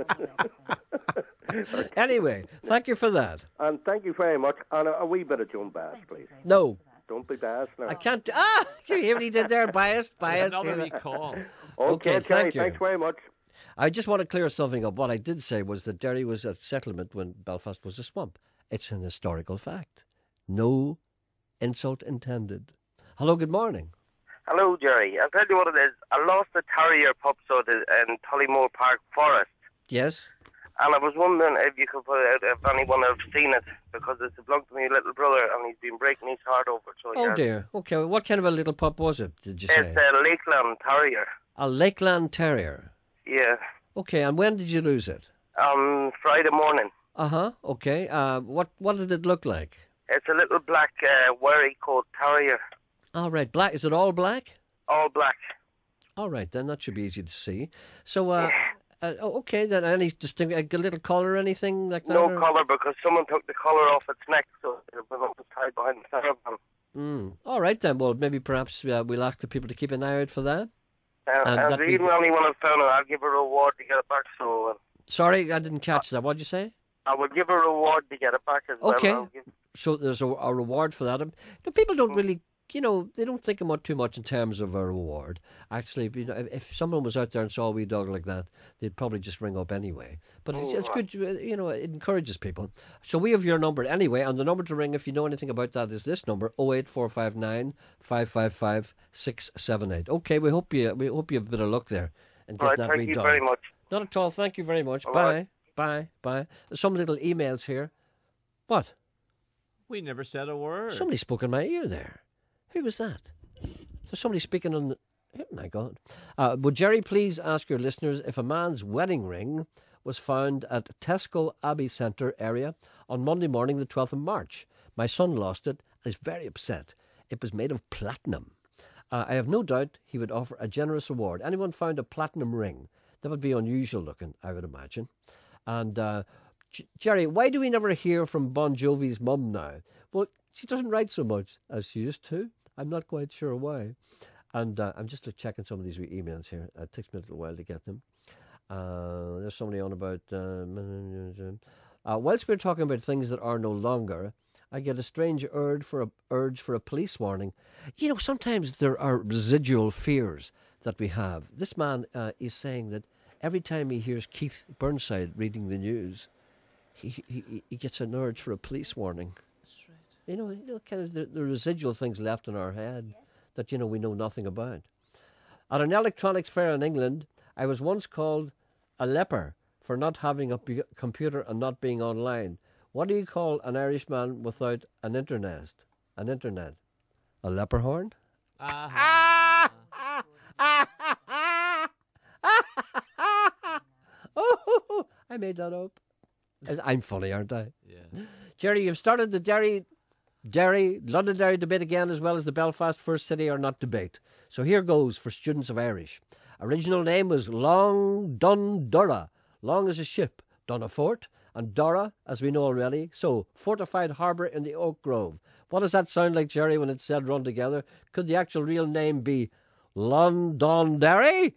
right. Anyway, thank you for that. And thank you very much. And a wee bit of Joan Baez, please. No. Don't be biased now. I can't. You hear what he did there? Biased. Another recall. Okay, thank you. Thanks very much. I just want to clear something up. What I did say was that Derry was a settlement when Belfast was a swamp. It's an historical fact. No insult intended. Hello, good morning. Hello, Jerry. I'll tell you what it is. I lost a terrier pup in Tullymore Park Forest. Yes? And I was wondering if you could put it out if anyone else seen it, because it's belonged to my little brother and he's been breaking his heart over it. So Oh, dear. Okay, well, what kind of a little pup was it, did you say? It's a Lakeland Terrier. A Lakeland Terrier. Yeah. Okay, and when did you lose it? Friday morning. Uh-huh, okay. What did it look like? It's a little black Wary coat Terrier. All right, black. Is it all black? All black. All right, then that should be easy to see. So, okay, then any distinct, a little collar or anything like that? No collar, because someone took the collar off its neck, so it was tied behind the caravan. All right, then. Well, maybe perhaps we'll ask the people to keep an eye out for that. And even anyone has found it, I'll give a reward to get it back. So. Sorry, I didn't catch that. What did you say? I will give a reward to get it back as well. Okay. So there's a reward for that. People don't really, they don't think about too much in terms of a reward. Actually, if someone was out there and saw a wee dog like that, they'd probably just ring up anyway. But it's good, it encourages people. So we have your number anyway, and the number to ring if you know anything about that is this number, 08459 555 678. Okay, we hope you have a bit of luck there and get that wee dog. Thank you very much. Not at all. Thank you very much. All Bye. right. Bye. There's some little emails here. What? We never said a word. Somebody spoke in my ear there. Who was that? There's somebody speaking on the... Oh, my God. Would Jerry please ask your listeners if a man's wedding ring was found at Tesco Abbey Centre area on Monday morning, the 12th of March. My son lost it and is very upset. It was made of platinum. I have no doubt he would offer a generous reward. Anyone found a platinum ring? That would be unusual looking, I would imagine. And Jerry, why do we never hear from Bon Jovi's mum now? Well, she doesn't write so much as she used to. I'm not quite sure why. And I'm just checking some of these wee emails here. It takes me a little while to get them. There's somebody on about... whilst we're talking about things that are no longer, I get a strange urge for a police warning. Sometimes there are residual fears that we have. This man is saying that every time he hears Keith Burnside reading the news, he gets an urge for a police warning. That's right. Kind of the residual things left in our head that, we know nothing about. At an electronics fair in England, I was once called a leper for not having a computer and not being online. What do you call an Irishman without an internet? A leper horn? Oh, I made that up. I'm funny, aren't I? Yeah. Jerry, you've started the Londonderry debate again, as well as the Belfast First City or Not debate. So here goes for students of Irish. Original name was Long Dundurra. Long as a ship, Dun a fort, and Dora, as we know already. So, fortified harbour in the Oak Grove. What does that sound like, Jerry, when it's said run together? Could the actual real name be Londonderry?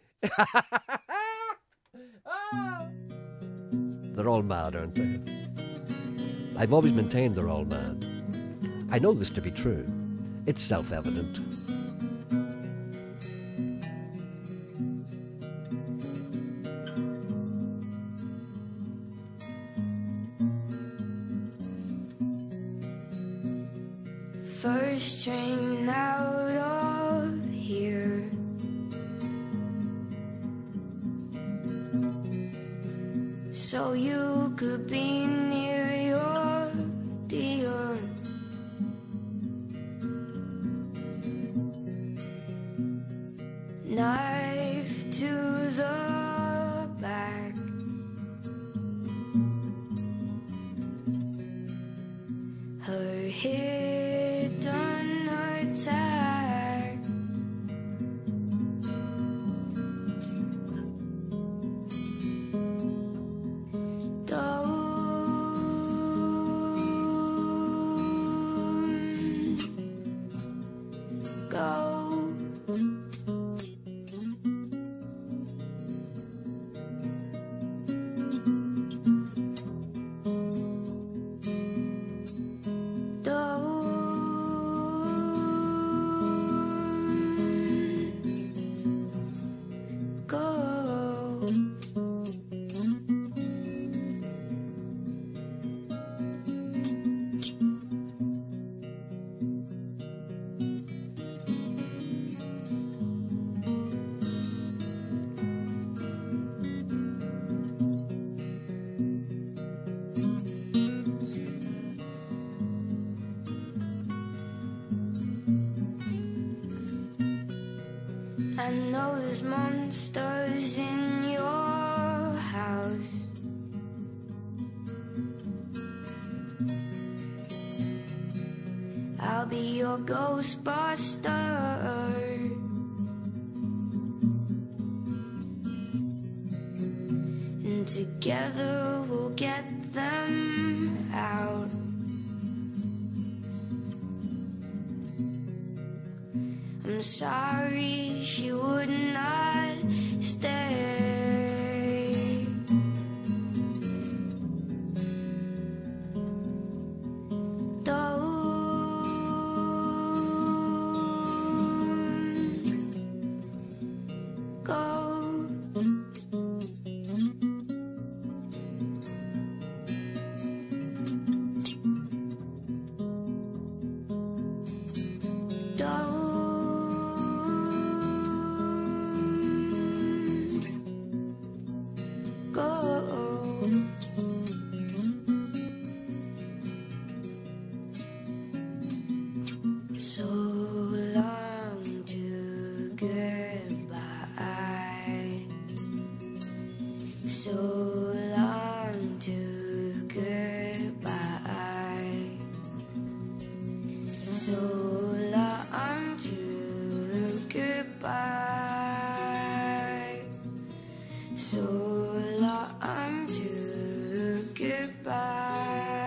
They're all mad, aren't they? I've always maintained they're all mad. I know this to be true. It's self-evident. First train out of here, so you could be near your dear. Knife to the back, her head on attack. Don't go. Don't there's monsters in your house. I'll be your Ghostbuster. And together we'll get them out. I'm sorry she would not stay. Don't go. So long to goodbye. So long to goodbye. So long to goodbye. So long to goodbye.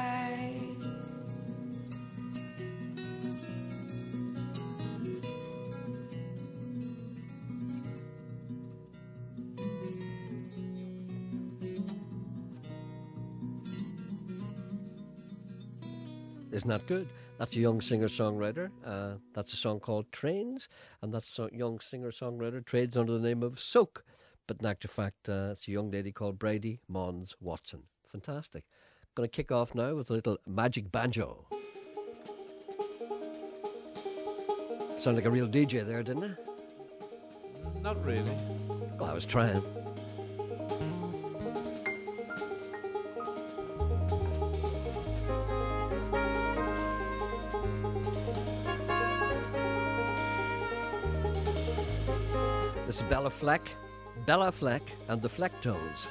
Isn't that good? That's a young singer-songwriter. That's a song called Trains, and that's a young singer-songwriter trades under the name of Soak. But in actual fact, it's a young lady called Bridie Mons Watson. Fantastic. Going to kick off now with a little magic banjo. Sound like a real DJ there, didn't it? Not really. Well, I was trying. This is Bella Fleck and the Flecktones.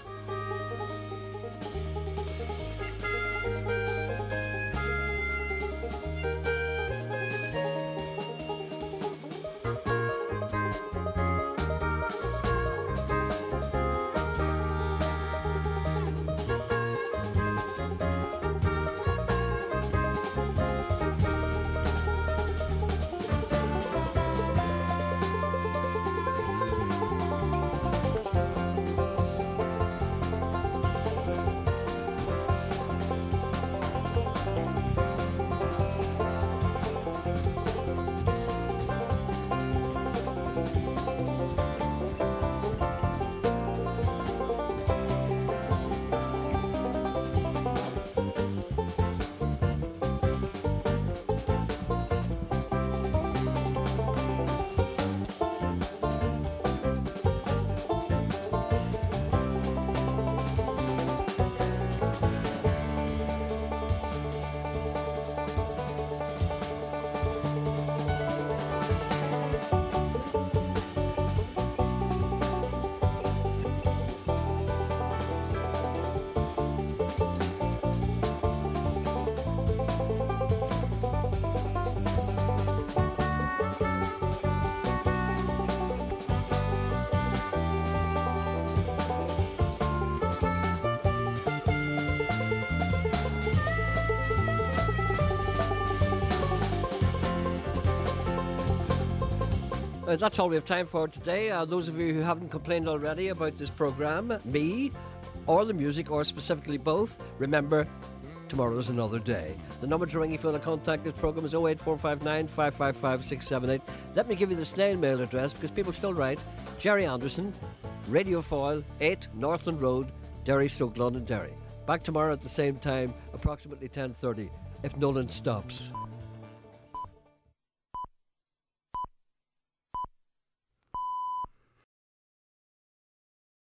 That's all we have time for today. Those of you who haven't complained already about this programme, me, or the music, or specifically both, remember, tomorrow's another day. The number to ring if you want to contact this programme is 08459 555 678. Let me give you the snail mail address, because people still write. Jerry Anderson, Radio Foyle, 8 Northland Road, Derry, Stoke, Londonderry. Back tomorrow at the same time, approximately 10:30, if Nolan stops.